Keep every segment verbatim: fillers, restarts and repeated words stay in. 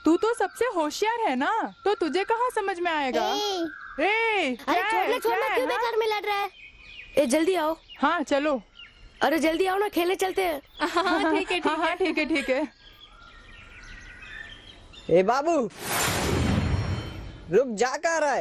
तू तो सबसे होशियार है ना, तो तुझे कहाँ समझ में आएगा। ए, ए, अरे छोड़ना छोड़ना, क्यों बेकार में लड़ रहा है। ए जल्दी आओ। हाँ चलो। अरे जल्दी आओ ना, खेलने चलते हैं। हाँ ठीक है ठीक है ठीक है ठीक है। ए बाबू रुक, जा कहाँ रहा है।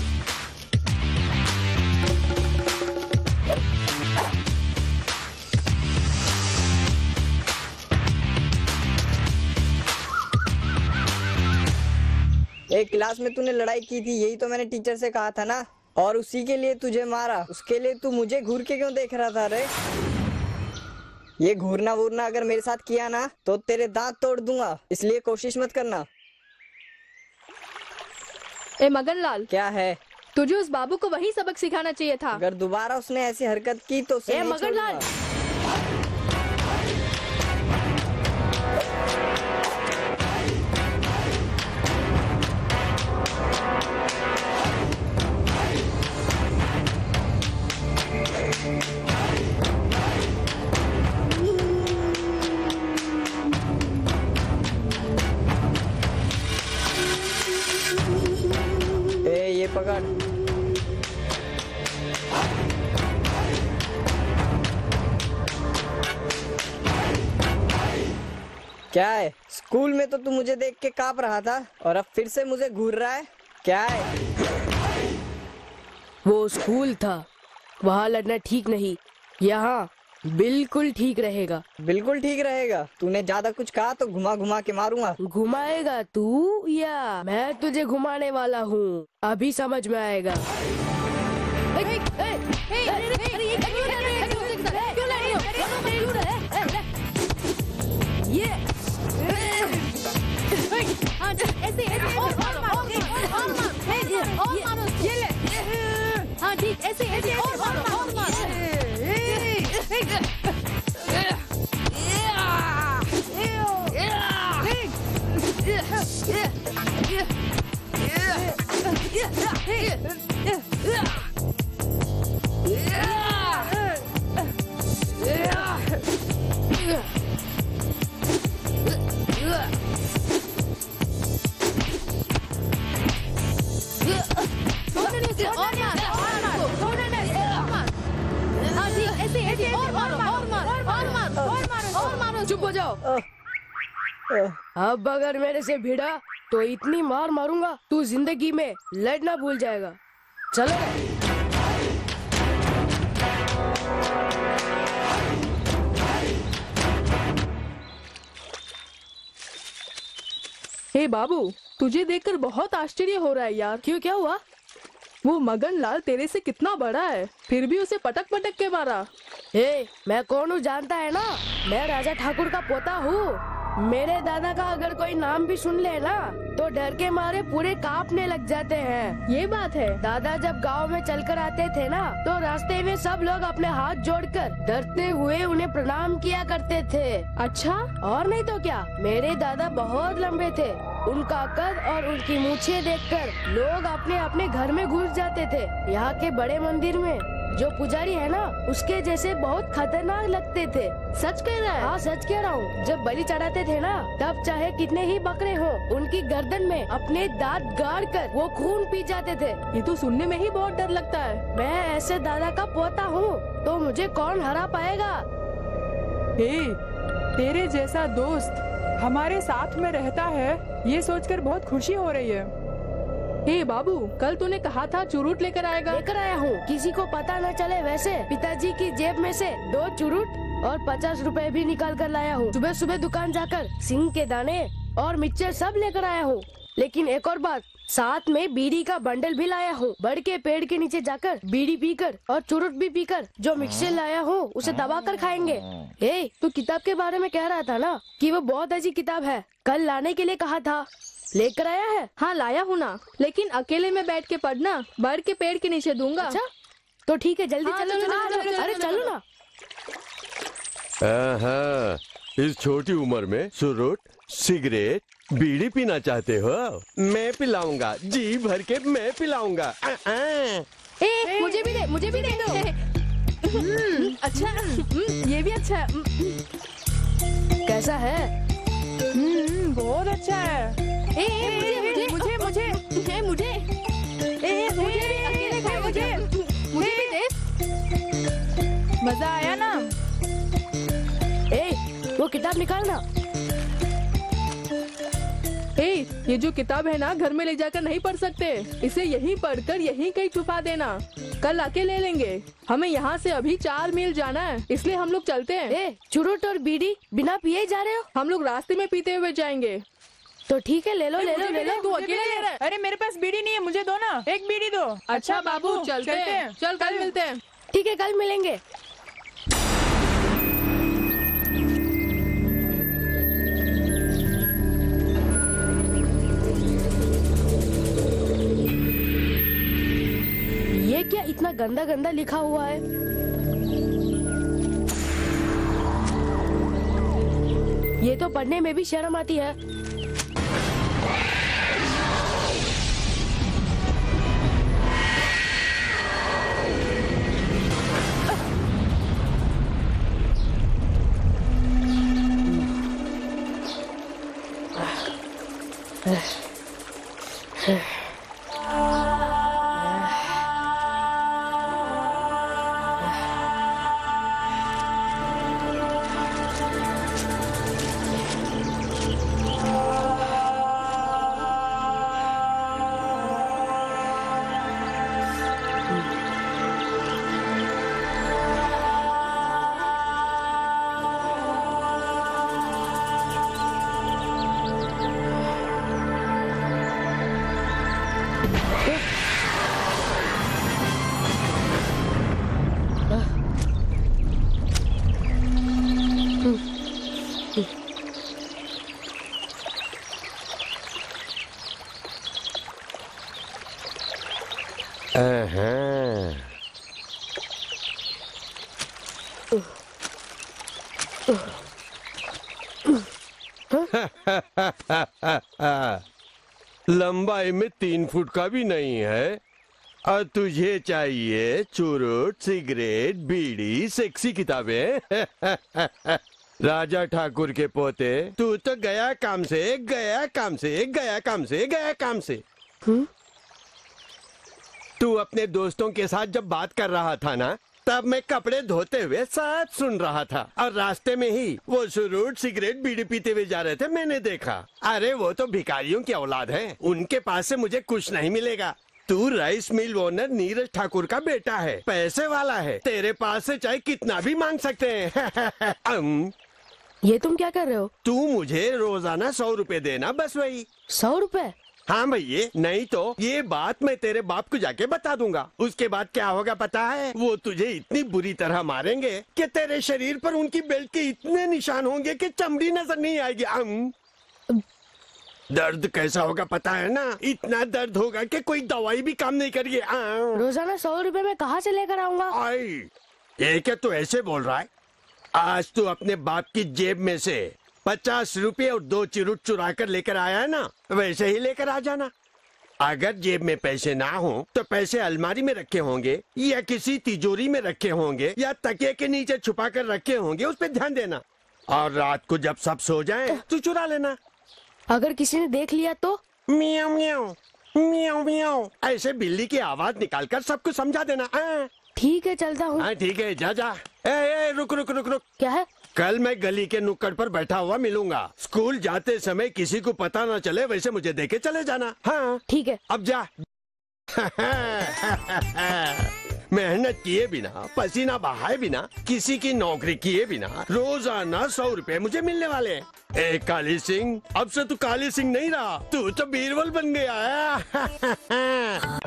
एक क्लास में तूने लड़ाई की थी, यही तो मैंने टीचर से कहा था ना, और उसी के लिए तुझे मारा। उसके लिए तू मुझे घूर के क्यों देख रहा था रे। ये घूरना वूरना अगर मेरे साथ किया ना तो तेरे दांत तोड़ दूंगा, इसलिए कोशिश मत करना। ए मगनलाल, क्या है? तुझे उस बाबू को वही सबक सिखाना चाहिए था। अगर दोबारा उसने ऐसी हरकत की तो उसे ए नहीं मगनलाल, ए ये पकड़। क्या है? स्कूल में तो तू मुझे देख के कांप रहा था और अब फिर से मुझे घूर रहा है, क्या है? वो स्कूल था, वहाँ लड़ना ठीक नहीं, यहाँ बिल्कुल ठीक रहेगा। बिल्कुल ठीक रहेगा? तूने ज्यादा कुछ कहा तो घुमा घुमा के मारूंगा। घुमाएगा तू या मैं तुझे घुमाने वाला हूँ, अभी समझ में आएगा। ये ऐसे ऐसे और और मारो और मारो और मारो ये ले। हाँ ठीक, ऐसे ऐसे और मारो और मारो। चुप हो जाओ। अब अगर मेरे से भिड़ा तो इतनी मार मारूंगा तू जिंदगी में लड़ना भूल जाएगा। चलो। हे बाबू, तुझे देखकर बहुत आश्चर्य हो रहा है यार। क्यों, क्या हुआ? वो मगनलाल तेरे से कितना बड़ा है, फिर भी उसे पटक पटक के मारा। ए, मैं कौन हूँ जानता है ना? मैं राजा ठाकुर का पोता हूँ। मेरे दादा का अगर कोई नाम भी सुन ले ना तो डर के मारे पूरे कांपने लग जाते हैं। ये बात है। दादा जब गांव में चलकर आते थे ना तो रास्ते में सब लोग अपने हाथ जोड़कर डरते हुए उन्हें प्रणाम किया करते थे। अच्छा? और नहीं तो क्या, मेरे दादा बहुत लंबे थे। उनका कद और उनकी मूछें देखकर लोग अपने अपने घर में घुस जाते थे। यहाँ के बड़े मंदिर में जो पुजारी है ना उसके जैसे बहुत खतरनाक लगते थे। सच कह रहा है? हाँ सच कह रहा हूँ। जब बलि चढ़ाते थे ना तब चाहे कितने ही बकरे हो उनकी गर्दन में अपने दांत गाड़ कर वो खून पी जाते थे। ये तो सुनने में ही बहुत डर लगता है। मैं ऐसे दादा का पोता हूँ तो मुझे कौन हरा पाएगा? हे, तेरे जैसा दोस्त हमारे साथ में रहता है, ये सोचकर बहुत खुशी हो रही है। हे बाबू, कल तूने कहा था चुरुट लेकर आएगा। लेकर आया हूँ, किसी को पता न चले वैसे। पिताजी की जेब में से दो चुरुट और पचास रुपए भी निकाल कर लाया हूँ। सुबह सुबह दुकान जाकर सिंग के दाने और मिक्सचर सब लेकर आया हूँ। लेकिन एक और बात, साथ में बीड़ी का बंडल भी लाया हूँ। बड़ के पेड़ के नीचे जाकर बीड़ी पीकर और चुरुट भी पीकर जो मिक्सचर लाया हूँ उसे दबा कर खाएंगे। ए, तू किताब के बारे में कह रहा था ना कि वो बहुत अच्छी किताब है, कल लाने के लिए कहा था, लेकर आया है? हाँ लाया हूँ ना, लेकिन अकेले में बैठ के पढ़ना, बड़ के पेड़ के नीचे दूंगा। अच्छा तो ठीक है, जल्दी हाँ, चलो, चलो, चलो, चलो, चलो, चलो, अरे चलो, चलो ना। आहा, इस छोटी उम्र में चुरुट, सिगरेट, बीड़ी पीना चाहते हो? मैं पिलाऊंगा, जी भर के मैं पिलाऊंगा। आ, आ। ए, मुझे भी दे, मुझे भी दे दो। हम्म, अच्छा, हम्म, ये भी अच्छा है। कैसा है? हम्म, बहुत अच्छा है। ए, ए, मुझे मुझे मुझे मुझे ए, मुझे भी अकेले खाए मुझे मुझे भी दे। मजा आया ना? ए, वो किताब निकालना। ए, ये जो किताब है ना घर में ले जाकर नहीं पढ़ सकते, इसे यहीं पढ़कर यहीं कहीं छुपा देना, कल आके ले लेंगे। हमें यहाँ से अभी चार मील जाना है, इसलिए हम लोग चलते हैं। ए, चुरुट और बीड़ी बिना पिए जा रहे हो? हम लोग रास्ते में पीते हुए जाएंगे। तो ठीक है, ले लो ले लो ले लो। तू अकेले ले रहा है? अरे मेरे पास बीड़ी नहीं है, मुझे दो ना, एक बीड़ी दो। अच्छा बाबू चलते हैं, चल कल मिलते हैं। ठीक है, कल मिलेंगे। ये क्या इतना गंदा गंदा लिखा हुआ है? ये तो पढ़ने में भी शर्म आती है। लंबाई में तीन फुट का भी नहीं है और तुझे चाहिए चुरुट, सिगरेट, बीड़ी, सेक्सी किताबें। राजा ठाकुर के पोते, तू तो गया काम से गया काम से गया काम से गया काम से। तू अपने दोस्तों के साथ जब बात कर रहा था ना, तब मैं कपड़े धोते हुए साथ सुन रहा था और रास्ते में ही वो चुरुट, सिगरेट, बीड़ी पीते हुए जा रहे थे, मैंने देखा। अरे वो तो भिखारियों की औलाद है, उनके पास से मुझे कुछ नहीं मिलेगा। तू rice mill owner Neeraj Thakur का बेटा है, पैसे वाला है, तेरे पास से चाहे कितना भी मांग सकते हैं। ये तुम क्या कर रहे हो? तू मुझे रोजाना सौ रुपए देना, बस वही। सौ रुपए? हाँ भैया, नहीं तो ये बात मैं तेरे बाप को जाके बता दूंगा। उसके बाद क्या होगा पता है? वो तुझे इतनी बुरी तरह मारेंगे कि तेरे शरीर पर उनकी बेल्ट के इतने निशान होंगे कि चमड़ी नजर नहीं आएगी। हम दर्द कैसा होगा पता है ना? इतना दर्द होगा कि कोई दवाई भी काम नहीं करेगी। रोजाना सौ रुपए में कहाँ से लेकर आऊंगा? आई, ये क्या तू ऐसे बोल रहा है? आज तू अपने बाप की जेब में से पचास रुपए और दो चिरुट चुरा कर लेकर आया है ना, वैसे ही लेकर आ जाना। अगर जेब में पैसे ना हो तो पैसे अलमारी में रखे होंगे या किसी तिजोरी में रखे होंगे या तकिए के नीचे छुपा कर रखे होंगे, उस पर ध्यान देना। और रात को जब सब सो जाएं, तो चुरा लेना। अगर किसी ने देख लिया तो? मियाओ मियाओ मियाओ मियाओ ऐसे बिल्ली की आवाज निकालकर सबको समझा देना। ठीक है, चलता हूँ। ठीक है, जा जा। ए, ए, रुक रुक रुक रुक। क्या है? कल मैं गली के नुक्कड़ पर बैठा हुआ मिलूंगा। स्कूल जाते समय किसी को पता ना चले, वैसे मुझे देके चले जाना। हाँ ठीक है, अब जा। मेहनत किए बिना, पसीना बहाए बिना, किसी की नौकरी किए बिना रोजाना सौ रुपए मुझे मिलने वाले। ए काली सिंह, अब से तू काली सिंह नहीं रहा, तू तो बीरबल बन गया है।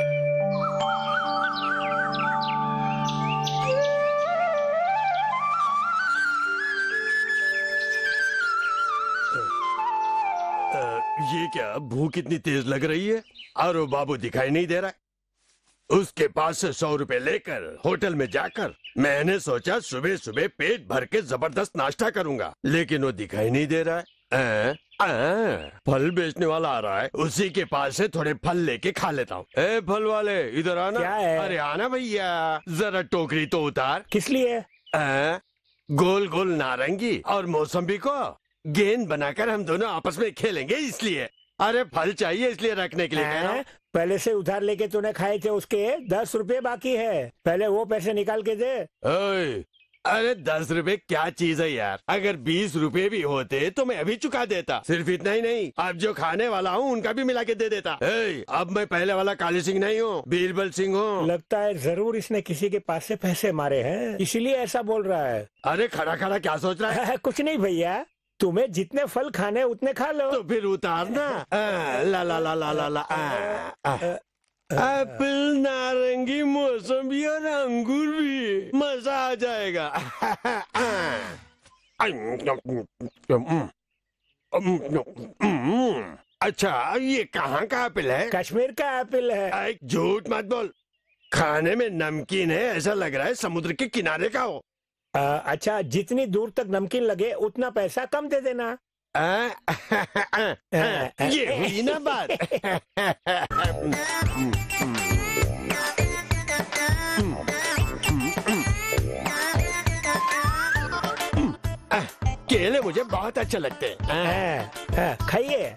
ये क्या भूख इतनी तेज लग रही है? और वो बाबू दिखाई नहीं दे रहा है। उसके पास से सौ रुपए लेकर होटल में जाकर मैंने सोचा सुबह सुबह पेट भर के जबरदस्त नाश्ता करूंगा, लेकिन वो दिखाई नहीं दे रहा है। आ, आ, फल बेचने वाला आ रहा है, उसी के पास से थोड़े फल लेके खा लेता हूँ। ए फल वाले, इधर आना। क्या है? अरे आना भैया, जरा टोकरी तो उतार। किस लिए? आ, गोल गोल नारंगी और मौसम्बी को गेंद बनाकर हम दोनों आपस में खेलेंगे, इसलिए। अरे फल चाहिए इसलिए रखने के लिए कह रहा हूँ। हैं? पहले से उधार लेके तूने खाए थे उसके दस रुपए बाकी है, पहले वो पैसे निकाल के दे। ओए, अरे दस रुपए क्या चीज है यार, अगर बीस रुपए भी होते तो मैं अभी चुका देता। सिर्फ इतना ही नहीं, अब जो खाने वाला हूँ उनका भी मिला के दे देता। ए, अब मैं पहले वाला काली सिंह नहीं हूँ, बीरबल सिंह हूँ। लगता है जरूर इसने किसी के पास से पैसे मारे हैं, इसीलिए ऐसा बोल रहा है। अरे खड़ा खड़ा क्या सोच रहा है? कुछ नहीं भैया, तुम्हें जितने फल खाने उतने खा लो। तो फिर उतारना। आ, ला ला ला ला ला ला आ, आ। एप्पल, नारंगी, मौसमी और अंगूर भी, मजा आ जाएगा। अच्छा, ये कहाँ का एप्पल है? कश्मीर का एप्पल है। एक झूठ मत बोल, खाने में नमकीन है, ऐसा लग रहा है समुद्र के किनारे का हो। आ, अच्छा, जितनी दूर तक नमकीन लगे उतना पैसा कम दे देना। आ, आ, आ, आ, ये हुई ना बात। केले मुझे बहुत अच्छे लगते हैं। खाइए।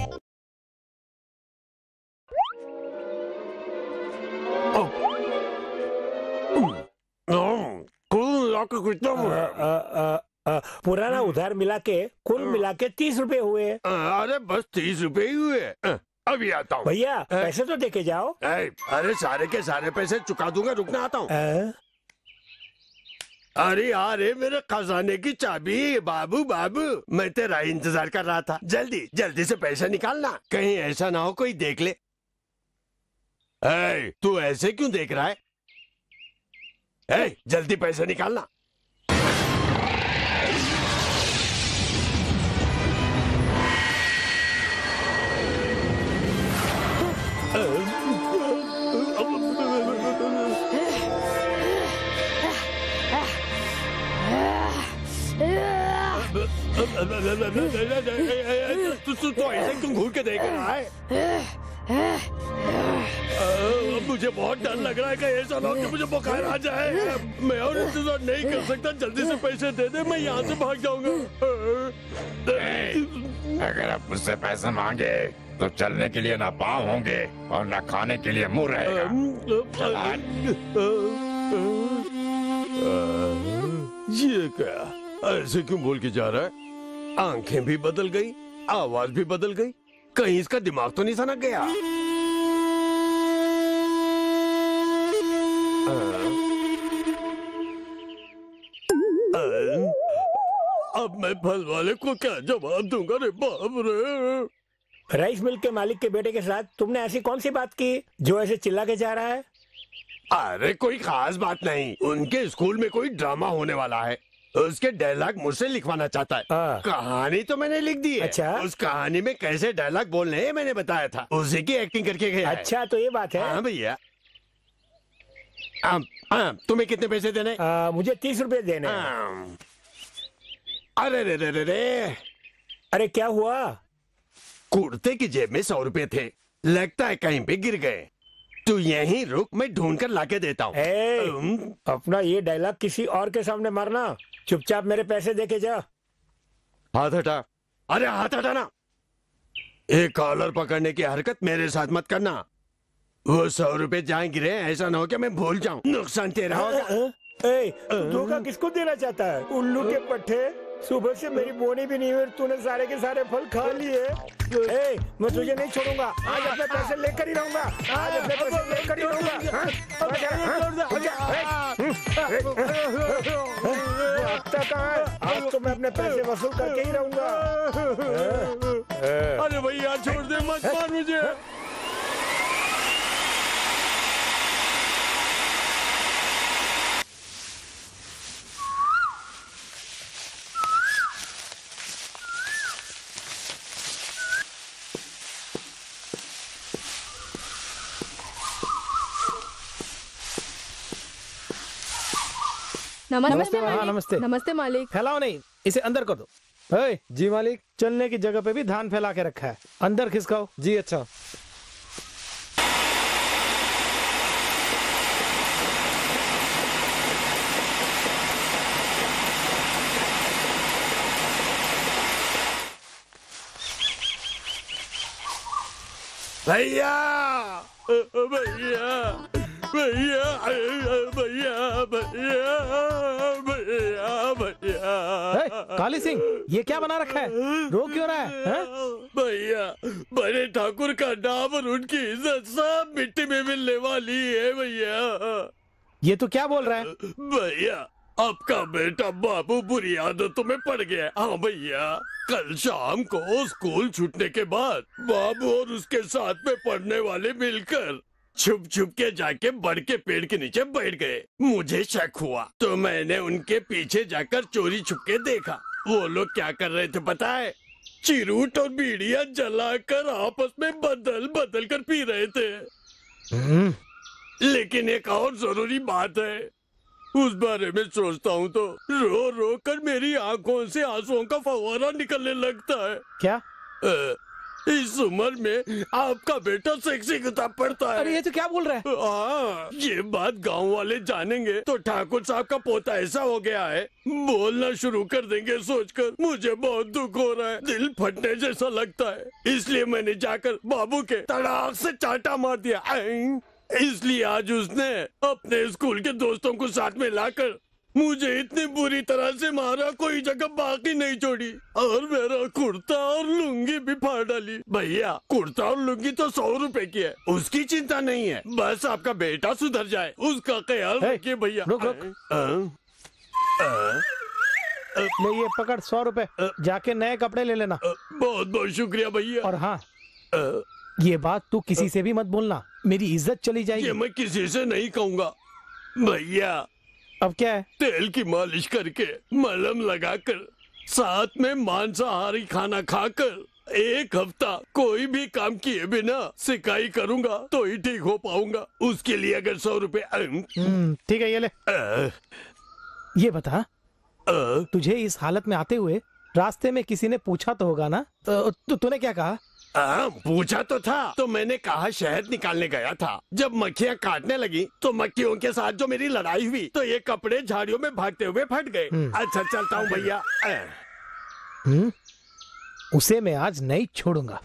पुराना उधार मिला के कुल मिला के तीस रुपए हुए। अरे बस तीस रुपए ही हुए। अभी आता हूँ भैया, पैसे तो देके जाओ। अरे सारे के सारे पैसे चुका दूंगा, रुकना आता हूँ। अरे यार, मेरे खजाने की चाबी। बाबू बाबू, मैं तेरा इंतजार कर रहा था, जल्दी जल्दी से पैसा निकालना, कहीं ऐसा ना हो कोई देख ले। ए, तू ऐसे क्यों देख रहा है? ए, जल्दी पैसा निकालना। तू तो ऐसे क्यों घूर के देख रहा है? मुझे बहुत डर लग रहा है कि ऐसा ना हो कि मुझे बुखार आ जाए। मैं और इंतजार नहीं कर सकता, जल्दी से पैसे दे दे, मैं यहाँ से भाग जाऊंगा। अगर आप मुझसे पैसे मांगे तो चलने के लिए ना पाँव होंगे और ना खाने के लिए मुंह रहेगा। ये क्या, ऐसे क्यों बोल के जा रहा है? आंखें भी बदल गई, आवाज भी बदल गई, कहीं इसका दिमाग तो नहीं सनक गया? अब मैं फल वाले को क्या जवाब दूंगा रे बाप रे? राइस मिल के मालिक के बेटे के साथ तुमने ऐसी कौन सी बात की जो ऐसे चिल्ला के जा रहा है? अरे कोई खास बात नहीं, उनके स्कूल में कोई ड्रामा होने वाला है, उसके डायलॉग मुझसे लिखवाना चाहता है। आ, कहानी तो मैंने लिख दी है। अच्छा? उस कहानी में कैसे डायलॉग बोलने हैं मैंने बताया था, उसी की एक्टिंग करके गया है। अच्छा, तो ये बात है। हाँ भैया। तुम्हें कितने पैसे देने? आ, मुझे तीस रुपए देने। अरे रे रे रे रे, अरे क्या हुआ? कुर्ते की जेब में सौ रुपए थे, लगता है कहीं पे गिर गए। तू यहीं रुक, मैं ढूंढ कर लाके देता हूँ। अपना ये डायलॉग किसी और के सामने मारना, चुपचाप मेरे पैसे देके जा। हाथ हटा। अरे हाथ हटा ना। एक कॉलर पकड़ने की हरकत मेरे साथ मत करना। वो सौ रुपए जहाँ गिरे, ऐसा ना हो कि मैं भूल जाऊं, नुकसान तेरा होगा। ए, तू धोखा किसको देना चाहता है? उल्लू के पट्टे, सुबह से मेरी बोनी भी नहीं हुई, तूने सारे के सारे फल खा लिए। ए, मैं तुझे नहीं छोड़ूंगा, आज अपने पैसे लेकर ही रहूंगा, आज अपने पैसे लेकर ही रहूंगा। आज तो मैं अपने पैसे वसूल करके ही रहूंगा। अरे भैया छोड़ दे, मत मार मुझे। नमस्ते हाँ, मालिक। नमस्ते। नमस्ते मालिक। फैलाओ नहीं, इसे अंदर कर दो। है जी मालिक, चलने की जगह पे भी धान फैला के रखा है, अंदर खिसकाओ। जी अच्छा। भैया भैया भैया भैया भैया भैया भैया। काली सिंह, ये क्या बना रखा है? रो क्यों रहा है, है? भैया, बड़े ठाकुर का नाम और उनकी इज्जत सब मिट्टी में मिलने वाली है भैया। ये तो क्या बोल रहा है? भैया, आपका बेटा बाबू बुरी आदतों में पड़ गया। हाँ भैया, कल शाम को स्कूल छूटने के बाद बाबू और उसके साथ में पढ़ने वाले मिलकर छुप छुप के जाके बड़ के पेड़ के नीचे बैठ गए। मुझे शक हुआ तो मैंने उनके पीछे जाकर चोरी छुप के देखा। वो लोग क्या कर रहे थे पता है? चिरूट और बीड़ियां जलाकर आपस में बदल बदल कर पी रहे थे। लेकिन एक और जरूरी बात है, उस बारे में सोचता हूँ तो रो रो कर मेरी आंखों से आंसुओं का फव्वारा निकलने लगता है। क्या? आ, इस उम्र में आपका बेटा सेक्सी किताब पढ़ता है। अरे ये तो क्या बोल रहा है? हाँ, ये बात गांव वाले जानेंगे तो ठाकुर साहब का पोता ऐसा हो गया है, बोलना शुरू कर देंगे सोचकर मुझे बहुत दुख हो रहा है, दिल फटने जैसा लगता है। इसलिए मैंने जाकर बाबू के तड़ाक से चाटा मार दिया। इसलिए आज उसने अपने स्कूल के दोस्तों को साथ में लाकर मुझे इतनी बुरी तरह से मारा, कोई जगह बाकी नहीं छोड़ी और मेरा कुर्ता और लुंगी भी फाड़ डाली। भैया, कुर्ता और लुंगी तो सौ रुपए की है, उसकी चिंता नहीं है, बस आपका बेटा सुधर जाए उसका ख्याल रखिए भैया। रुक रुक। आ, आ, ले ये पकड़ सौ रुपए, जाके नए कपड़े ले लेना। बहुत बहुत शुक्रिया भैया। और हाँ, ये बात तू किसी से भी मत बोलना, मेरी इज्जत चली जाएगी। ये मैं किसी से नहीं कहूँगा भैया। अब क्या है? तेल की मालिश करके मलहम लगाकर साथ में मांसाहारी खाना खाकर एक हफ्ता कोई भी काम किए बिना सिकाई करूंगा तो ही ठीक हो पाऊंगा। उसके लिए अगर सौ रुपए ठीक है, ये ले। आ, ये बता, आ, तुझे इस हालत में आते हुए रास्ते में किसी ने पूछा तो होगा ना, तो तू तूने क्या कहा? आ, पूछा तो था, तो मैंने कहा शहद निकालने गया था। जब मक्खियाँ काटने लगी तो मक्खियों के साथ जो मेरी लड़ाई हुई तो ये कपड़े झाड़ियों में भागते हुए फट गए। अच्छा चलता हूँ भैया। हम्म, उसे मैं आज नहीं छोड़ूंगा।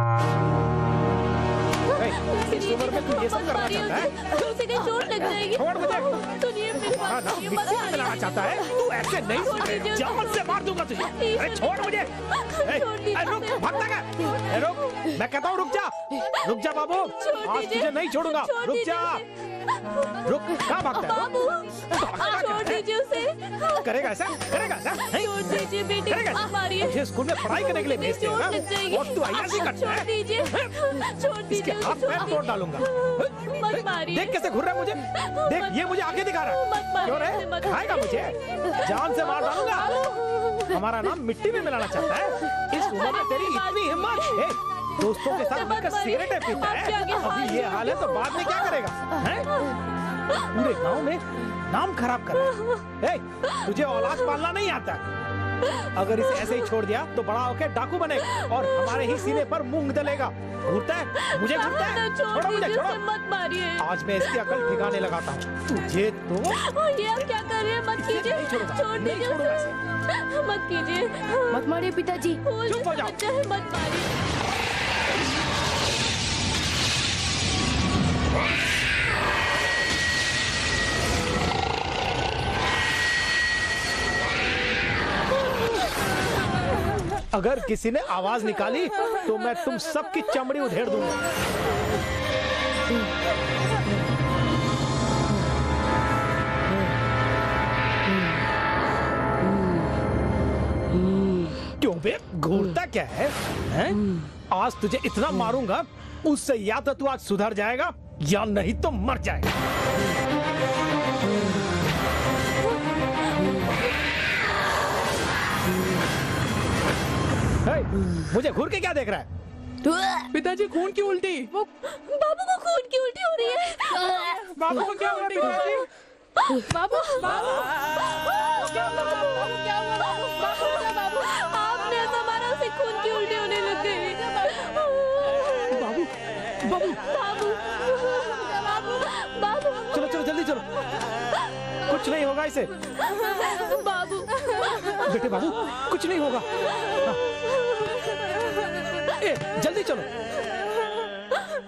इस उम्र में तू ये सब करना चाहता है? तुमसे कहीं चोट लग जाएगी। छोड़ मुझे। सुनिए मेरी बात, ना, मिक्सी में मिलाना चाहता है? तू ऐसे नहीं सुने, जान से मार दूंगा तुझे। अरे छोड़ मुझे। ए, ए, रुक, भागता क्या? ए, रुक, मैं कहता हूँ रुक जा, रुक जा बाबू, आज तुझे नहीं छोड़ूंगा। रुक जा, रुक, कहाँ भागता है? बाबू, छोड़ दीजिए उसे। करेगा ऐसा? करेगा ऐसा? छोड़ दीजिए बेटे, आप मारिए। मुझे स्कूल में पढ़ाई करने के लिए भेजते हैं ना? और तू ऐसा ही करता है? छोड़ दीजिए, छोड़ दीजिए। इसके हाथ पैर तोड़ डालूंगा। मत मारिए। देख कैसे घूर रहा है मुझे, देख ये मुझे आगे दिखा रहा है। क्यों रे? खाएगा मुझे, जान से मार डालूंगा। हमारा नाम मिट्टी में मिलाना चाहता है? इस उम्र में तेरी इतनी हिम्मत? दोस्तों के साथ मिलकर सिगरेटें पीता है, अभी ये हाल है तो बाद में क्या करेगा? हैं? पूरे गांव में नाम खराब कर रहा है। तुझे औलाद पालना नहीं आता, अगर इसे ऐसे ही छोड़ दिया तो बड़ा होकर डाकू बनेगा और हमारे ही सीने पर मूंग दलेगा। घूरता है मुझे, घूरता है। छोड़ो मुझे, छोड़ो। मत मारिए। आज मैं इसकी अकल ठिकाने लगाता हूँ। तुझे तो ये आप क्या कर रहे हैं? मत कीजिए, छोड़ दीजिए उसे। मत कीजिए, मत मारिए पिताजी। चुप हो जाओ। मत मारिए। अगर किसी ने आवाज निकाली तो मैं तुम सबकी चमड़ी उधेड़ दूंगा। क्यों बे, घूरता क्या है, हैं? आज तुझे इतना मारूंगा, उससे या तो तू आज सुधर जाएगा या नहीं तो मर जाएगा। हे, मुझे घूर के क्या देख रहा है? पिताजी खून की उल्टी। वो बाबू को खून की उल्टी हो रही है। बाबू को क्या उल्टी हो रही है? बाबू, बाबू, बाबू, आपने ऐसा मारा उसे खून की उल्टी होने लग गई। बाबू, बाबू, बाबू, बाबू, बाबू, चलो चलो जल्दी चलो, कुछ नहीं होगा इसे। बाबू, बेटे बाबू, कुछ नहीं होगा। हाँ। ए, जल्दी चलो।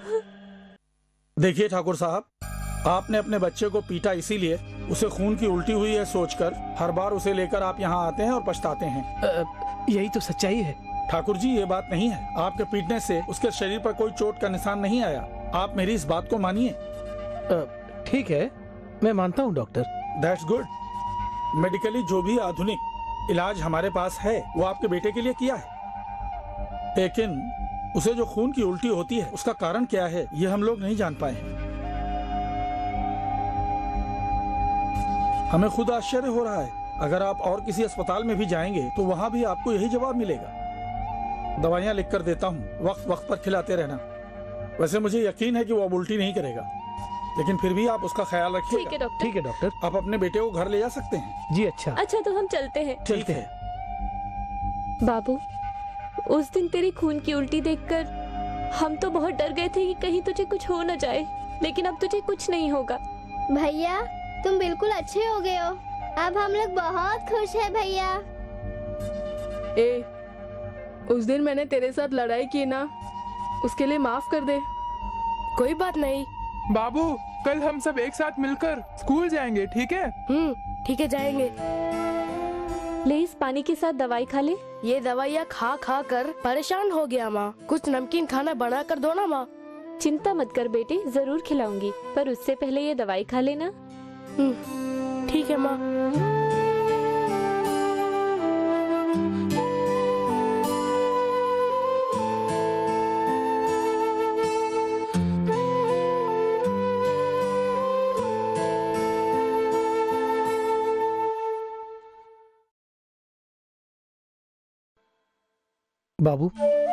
देखिए ठाकुर साहब, आपने अपने बच्चे को पीटा इसीलिए उसे खून की उल्टी हुई है सोचकर हर बार उसे लेकर आप यहाँ आते हैं और पछताते हैं। अ, यही तो सच्चाई है। ठाकुर जी, ये बात नहीं है। आपके पीटने से उसके शरीर पर कोई चोट का निशान नहीं आया। आप मेरी इस बात को मानिए। ठीक है, मैं मानता हूँ डॉक्टर। That's good. मेडिकली जो भी आधुनिक इलाज हमारे पास है वो आपके बेटे के लिए किया है, लेकिन उसे जो खून की उल्टी होती है उसका कारण क्या है ये हम लोग नहीं जान पाए हैं। हमें खुद आश्चर्य हो रहा है। अगर आप और किसी अस्पताल में भी जाएंगे तो वहाँ भी आपको यही जवाब मिलेगा। दवाइयाँ लिख कर देता हूँ, वक्त वक्त पर खिलाते रहना। वैसे मुझे यकीन है कि वो अब उल्टी नहीं करेगा, लेकिन फिर भी आप उसका ख्याल रखिएगा। ठीक है डॉक्टर। ठीक है डॉक्टर। आप अपने बेटे को घर ले जा सकते हैं। जी अच्छा। अच्छा तो हम चलते हैं। चलते हैं। बाबू, उस दिन तेरी खून की उल्टी देखकर हम तो बहुत डर गए थे कि कहीं तुझे कुछ हो न जाए, लेकिन अब तुझे कुछ नहीं होगा। भैया तुम बिल्कुल अच्छे हो गए हो। अब हम लोग बहुत खुश हैं भैया। ए, उस दिन मैंने तेरे साथ लड़ाई की ना, उसके लिए माफ कर दे। कोई बात नहीं। बाबू, कल हम सब एक साथ मिलकर स्कूल जाएंगे, ठीक है? हम्म, ठीक है, जाएंगे। ले इस पानी के साथ दवाई खा ले। ये दवाइयाँ खा खा कर परेशान हो गया माँ। कुछ नमकीन खाना बना कर दो ना माँ। चिंता मत कर बेटे, जरूर खिलाऊंगी, पर उससे पहले ये दवाई खा लेना। ठीक है माँ। बाबू,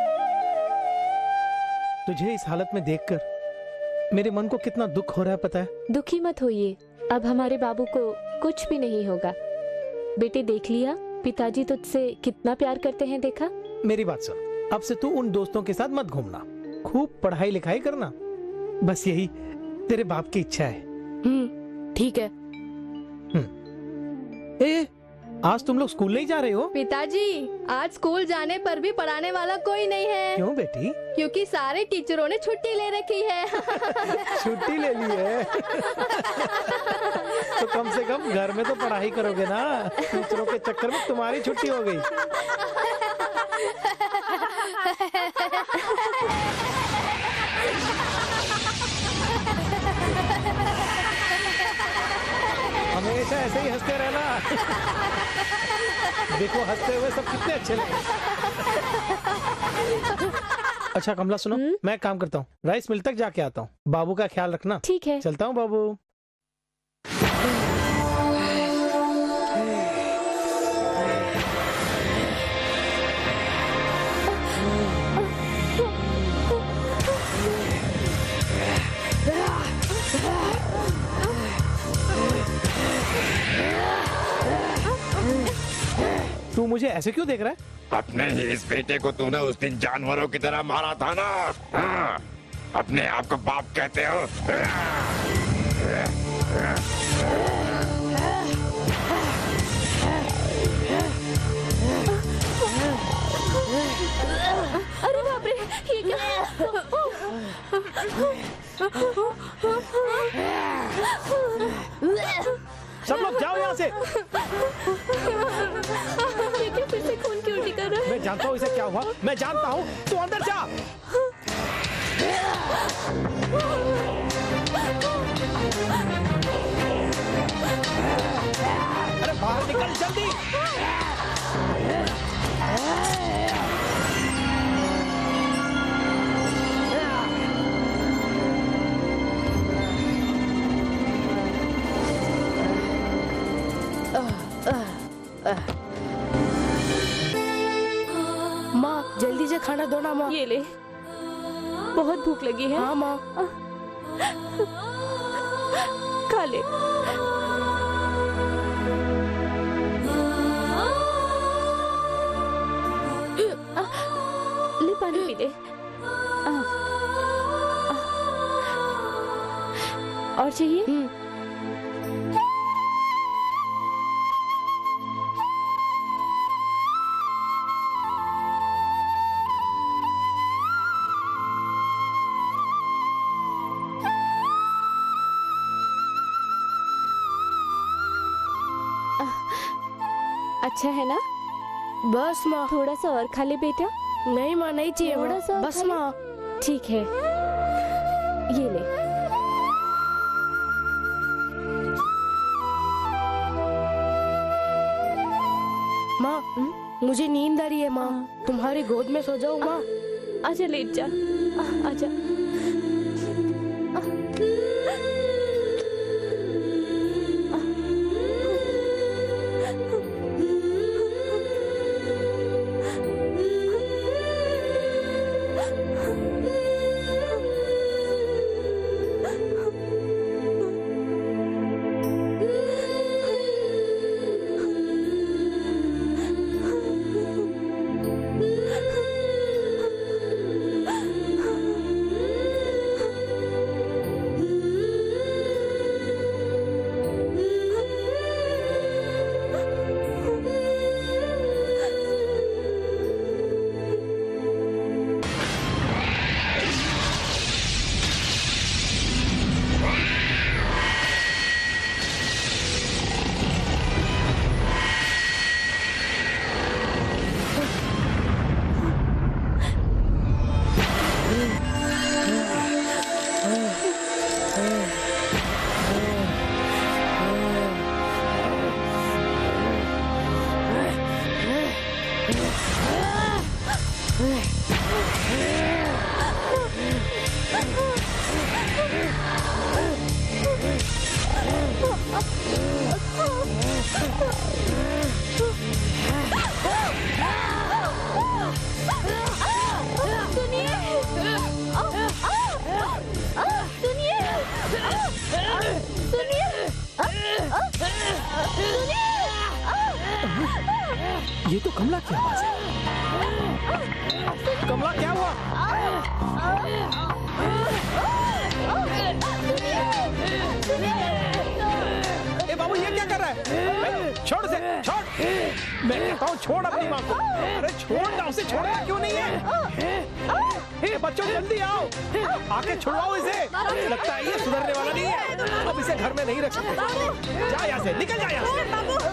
तुझे इस हालत में देखकर मेरे मन को कितना दुख हो रहा है पता है? दुखी मत होइए, अब हमारे बाबू को कुछ भी नहीं होगा। बेटे देख लिया, पिताजी तुझसे कितना प्यार करते हैं, देखा? मेरी बात सुन, अब से तू उन दोस्तों के साथ मत घूमना, खूब पढ़ाई लिखाई करना, बस यही तेरे बाप की इच्छा है। हम्म, ठीक है। हम्म। ए, आज तुम लोग स्कूल नहीं जा रहे हो? पिताजी, आज स्कूल जाने पर भी पढ़ाने वाला कोई नहीं है। क्यों बेटी? क्योंकि सारे टीचरों ने छुट्टी ले रखी है। छुट्टी ले ली है? तो कम से कम घर में तो पढ़ाई करोगे ना। टीचरों के चक्कर में तुम्हारी छुट्टी हो गई। हमेशा ऐसे ही हंसते रहना। देखो हंसते हुए सब कितने अच्छे लगे। अच्छा कमला सुनो, मैं काम करता हूँ, राइस मिल तक जाके आता हूँ। बाबू का ख्याल रखना। ठीक है। चलता हूँ बाबू। तू मुझे ऐसे क्यों देख रहा है? अपने ही इस बेटे को तूने उस दिन जानवरों की तरह मारा था ना। हाँ, अपने आप को बाप कहते हो? अरे बाप रे, ये क्या? सब लोग जाओ यहाँ से। ये फिर से खून की उल्टी कर रहा है। मैं जानता हूँ इसे क्या हुआ, मैं जानता हूँ। तू अंदर जा। अरे बाहर निकल जल्दी। माँ जल्दी से खाना दो ना माँ। ये ले, बहुत भूख लगी है। हाँ माँ। खा ले। ले पानी पी ले। और चाहिए? अच्छा है ना? बस माँ। थोड़ा सा और खा ले बेटा। नहीं माँ, नहीं चाहिए। थोड़ा सा बस माँ। ठीक है, ये ले। माँ, मुझे नींद आ रही है माँ। तुम्हारी गोद में सो जाऊँ माँ? आजा, लेट जा। आजा। ये तो कमला की आवाज है। कमला, क्या हुआ? ए बाबू, ये क्या कर रहा है? छोड़ से, छोड़। मैं कहता हूँ छोड़ अपनी माँ को। अरे छोड़ ना उसे, छोड़ना क्यों नहीं है? ए बच्चों, जल्दी आओ, आके छुड़वाओ इसे। लगता है ये सुधरने वाला नहीं है। अब इसे घर में नहीं रख सकते। जा यहाँ से, निकल जा यहाँ से।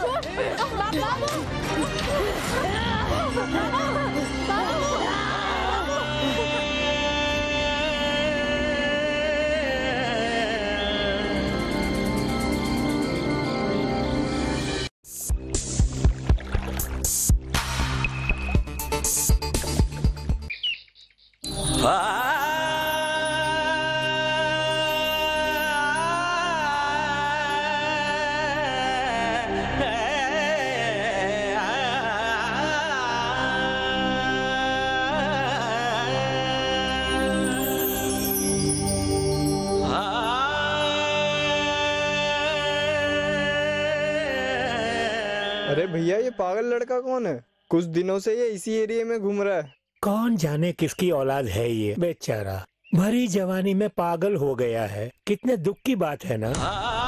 अरे भैया, ये पागल लड़का कौन है? कुछ दिनों से ये इसी एरिया में घूम रहा है। कौन जाने किसकी औलाद है ये बेचारा, भरी जवानी में पागल हो गया है। कितने दुख की बात है ना।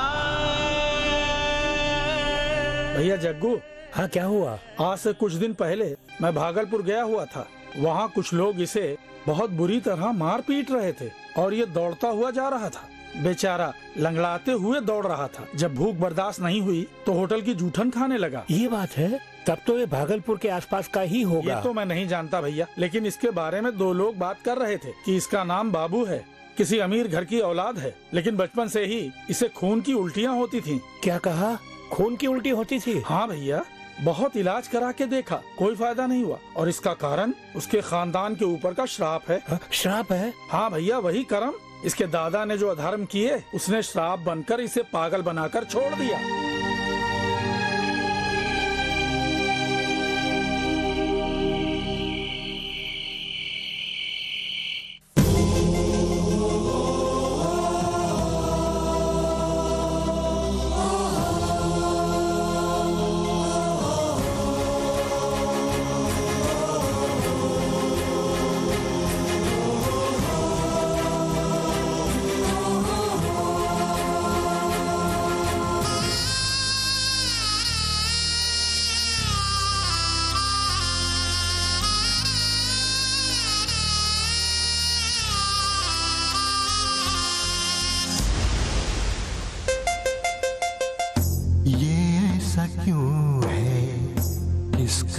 भैया जग्गू। हाँ, क्या हुआ? आज से कुछ दिन पहले मैं भागलपुर गया हुआ था। वहाँ कुछ लोग इसे बहुत बुरी तरह मार पीट रहे थे और ये दौड़ता हुआ जा रहा था। बेचारा लंगड़ाते हुए दौड़ रहा था। जब भूख बर्दाश्त नहीं हुई तो होटल की जूठन खाने लगा। ये बात है? तब तो ये भागलपुर के आसपास का ही होगा। ये तो मैं नहीं जानता भैया, लेकिन इसके बारे में दो लोग बात कर रहे थे कि इसका नाम बाबू है, किसी अमीर घर की औलाद है, लेकिन बचपन से ही इसे खून की उल्टियाँ होती थी। क्या कहा? खून की उल्टी होती थी? हाँ भैया, बहुत इलाज करा के देखा, कोई फायदा नहीं हुआ। और इसका कारण उसके खानदान के ऊपर का श्राप है। हा? श्राप है? हाँ भैया, वही कर्म। इसके दादा ने जो अधर्म किए, उसने श्राप बनकर इसे पागल बनाकर छोड़ दिया।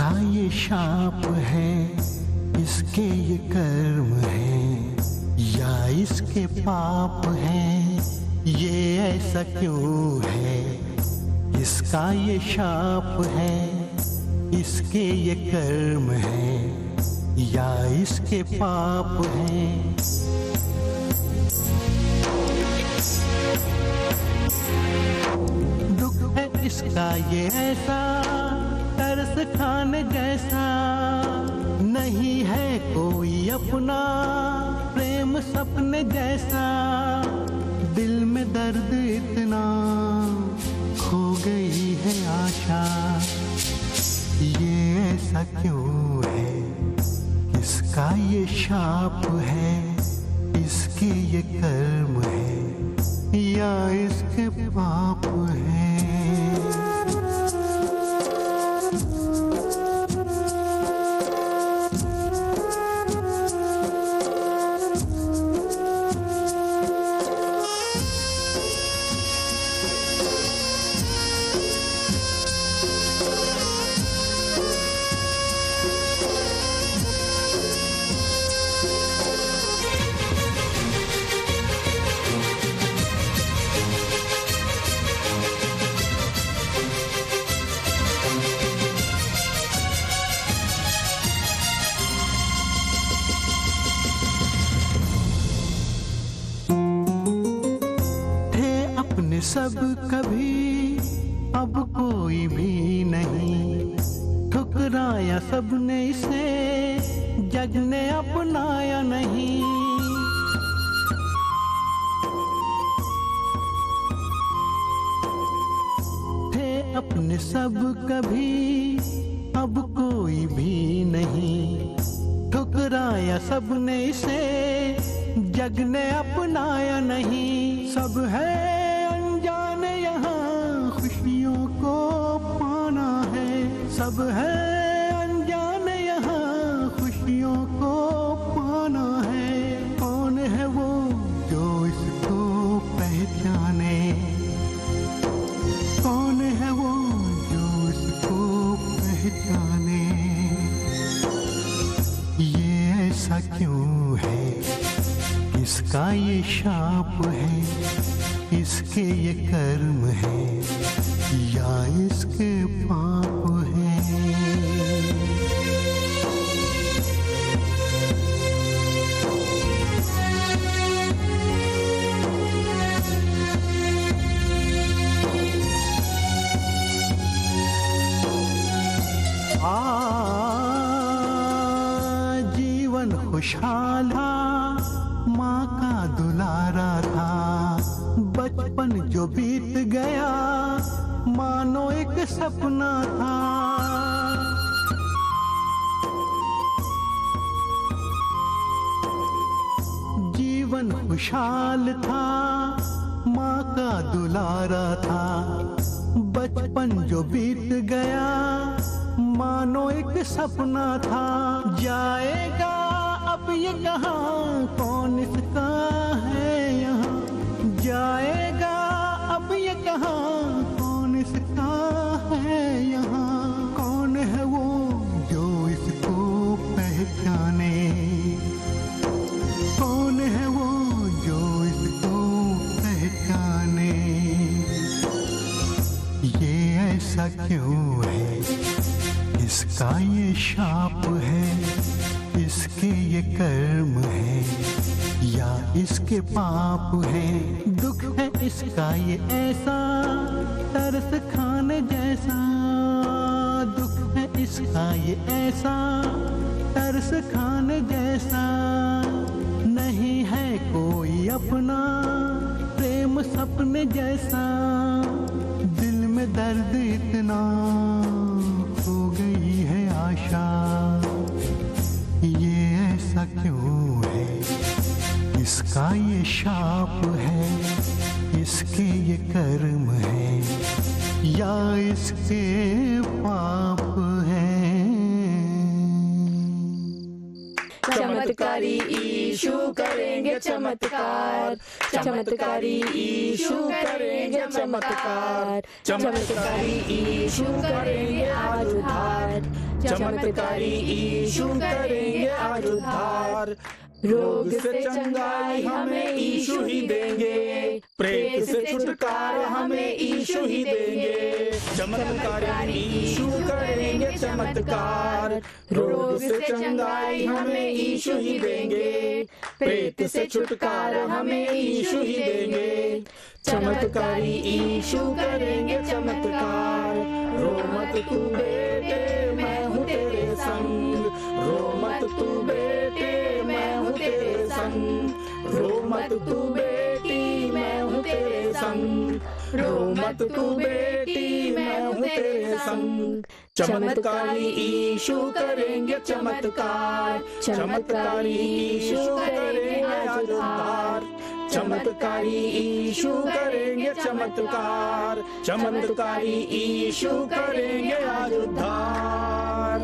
इसका ये शाप है, इसके ये कर्म है, या इसके पाप है, ये ऐसा क्यों है? इसका ये शाप है, इसके ये कर्म है, या इसके पाप है। दुख है इसका ये ऐसा, तरस खाने जैसा, नहीं है कोई अपना प्रेम सपने जैसा। दिल में दर्द इतना, खो गई है आशा, ये ऐसा क्यों है? इसका ये शाप है, इसके ये कर्म है, या इसके पाप है। सब कभी अब कोई भी नहीं, ठुकराया सबने इसे, जग ने अपनाया नहीं। थे अपने सब कभी अब कोई भी नहीं, ठुकराया सबने इसे, जग ने अपनाया नहीं। सब है सब है अनजान यहाँ, खुशियों को पाना है। कौन है वो जो इसको पहचाने? कौन है वो जो इसको पहचाने? ये ऐसा क्यों है? किसका ये शाप है, इसके ये कर्म है, या इसके पाप है? आ जीवन खुशहाल था, माँ का दुलारा था, बचपन जो बीत गया मानो एक सपना था। जीवन खुशहाल था, माँ का दुलारा था, बचपन जो बीत गया मानो एक सपना था। जाएगा अब ये कहाँ, कौन इसका है यहाँ? जाएगा अब ये कहाँ, कौन इसका है यहाँ? कौन है वो जो इसको पहचाने? कौन है वो जो इसको पहचाने? ये ऐसा क्यों है? इसका ये शाप है, इसके ये कर्म है, या इसके पाप है? दुख है इसका ये ऐसा, तरस खाने जैसा। दुख है इसका ये ऐसा, तरस खाने जैसा, नहीं है कोई अपना प्रेम सपने जैसा। दिल में दर्द इतना, खो गई है आशा, ये ऐसा क्यों है? इसका ये शाप है, इसके ये कर्म है, या इसके पाप है? चमत्कारी ईशु करेंगे चमत्कार, चमत्कारी ईशु करेंगे चमत्कार, चमत्कारी ईशु करेंगे आज उद्धार। चमत्कारी यीशु करेंगे आज उद्धार। रोग से चंगाई हमें यीशु ही देंगे, प्रेत से छुटकारा हमें यीशु ही देंगे। चमत्कारी यीशु करेंगे चमत्कार, रोग से चंगाई हमें यीशु ही देंगे, प्रेत से छुटकारा हमें यीशु ही देंगे। चमत्कारी यीशु करेंगे चमत्कार। रो मत तू बेटे मैं हूँ तेरे संग, रो मत तू बेटे मैं हूँ तेरे संग, रो मत तू बेटी मैं हूँ तेरे संग, रो मत तू बेटी मैं हूँ तेरे संग। चमत्कारी यीशु करेंगे चमत्कार, चमत्कारी यीशु करेंगे आज उद्धार। चमत्कारी यीशु करेंगे चमत्कार, चमत्कारी यीशु करेंगे आज उद्धार।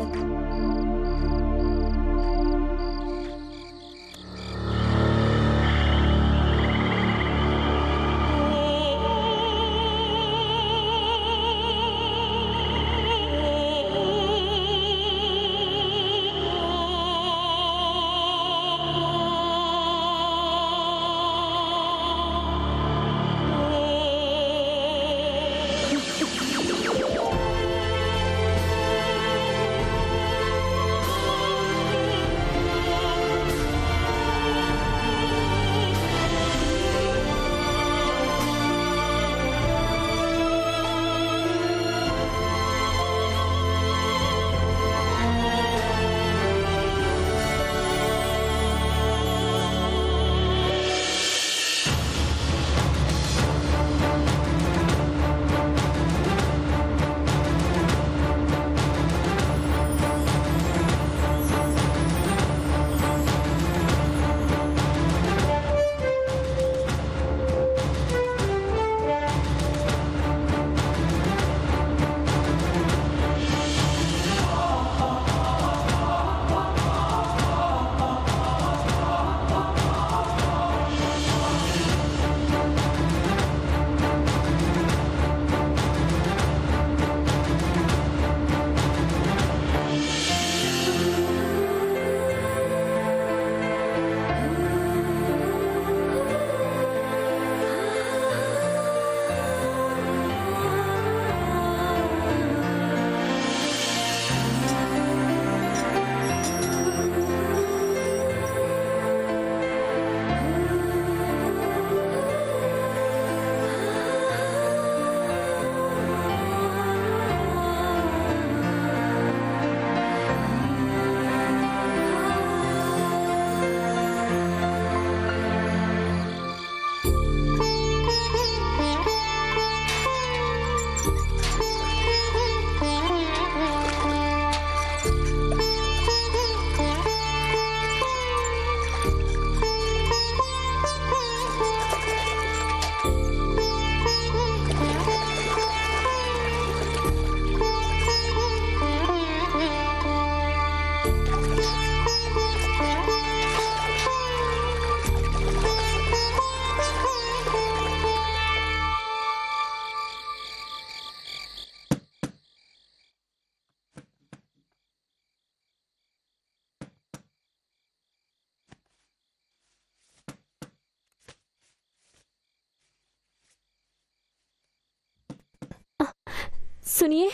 सुनिए,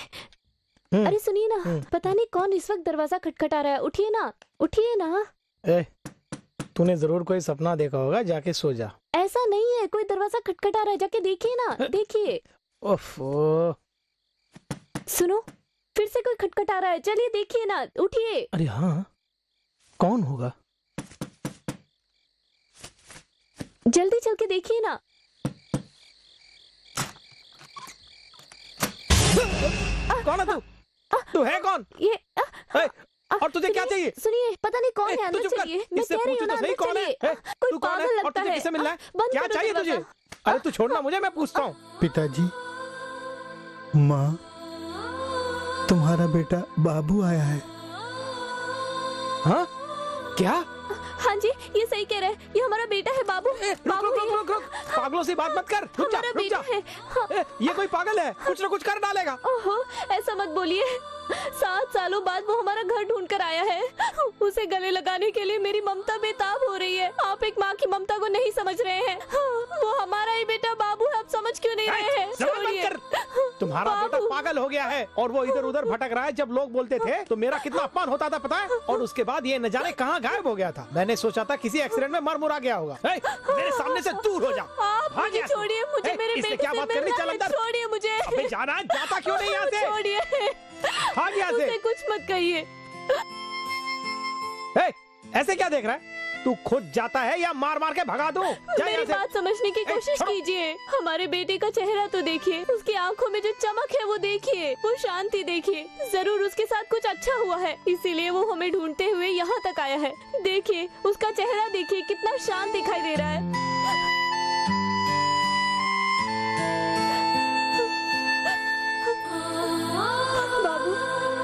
अरे सुनिए ना, पता नहीं कौन इस वक्त दरवाजा खटखटा रहा है। उठिए ना, उठिए ना। ए, तूने जरूर कोई सपना देखा होगा, जाके सो जा। ऐसा नहीं है, कोई दरवाजा खटखटा रहा है, जाके देखिए ना, देखिए। ओफो। सुनो, फिर से कोई खटखटा रहा है, चलिए देखिए ना, उठिए। अरे हाँ, कौन होगा? जल्दी चल के देखिए ना। कौन है तू? तू है कौन? ये ए, और तुझे क्या चाहिए? सुनिए, पता नहीं कौन है, अंदर चलिए। मैं कह रही हूँ ना, अंदर चलिए। कोई पागल लगता है। किससे मिलना है? क्या चाहिए तुझे? अरे तू छोड़ना मुझे, मैं पूछता हूँ। पिताजी, माँ, तुम्हारा बेटा बाबू आया है। हाँ? क्या? हाँ जी, ये सही कह रहे हैं, ये हमारा बेटा है बाबू। बाबू रुक, रुक, रुक, रुक, पागलों से बात मत कर। रुक जा, रुक जा। ए, ये कोई पागल है, कुछ न कुछ कर डालेगा। ओहो, ऐसा मत बोलिए। सात सालों बाद वो हमारा घर ढूंढ कर आया है। उसे गले लगाने के लिए मेरी ममता बेताब हो रही है। आप एक माँ की ममता को नहीं समझ रहे हैं। वो हमारा ही बेटा बाबू है, आप समझ क्यों नहीं रहे हैं? छोड़िए। तुम्हारा बेटा पागल हो गया है और वो इधर उधर भटक रहा है। जब लोग बोलते थे तो मेरा कितना अपमान होता था पता है? और उसके बाद ये न जाने कहाँ गायब हो गया था। मैंने सोचा था किसी एक्सीडेंट में मर मुरा गया होगा। ए, मेरे सामने से दूर हो जा। आप मुझे छोड़िए, मुझे मेरे बेटे क्या से बात करनी? चल मिलना है। अंदर। छोड़िए मुझे। अबे जाना है, जाता क्यों नहीं यहाँ से? छोड़िए। भाग यहाँ से। उसे कुछ मत कहिए। ए, ऐसे क्या देख रहा है? तू खुद जाता है या मार मार के भगा दूं? जा मेरी यहाँ से। बात समझने की कोशिश कीजिए। हमारे बेटे का चेहरा तो देखिए, उसकी आंखों में जो चमक है वो देखिए, वो शांति देखिए। जरूर उसके साथ कुछ अच्छा हुआ है, इसीलिए वो हमें ढूंढते हुए यहाँ तक आया है। देखिए उसका चेहरा देखिए, कितना शांत दिखाई दे रहा है। बाबू,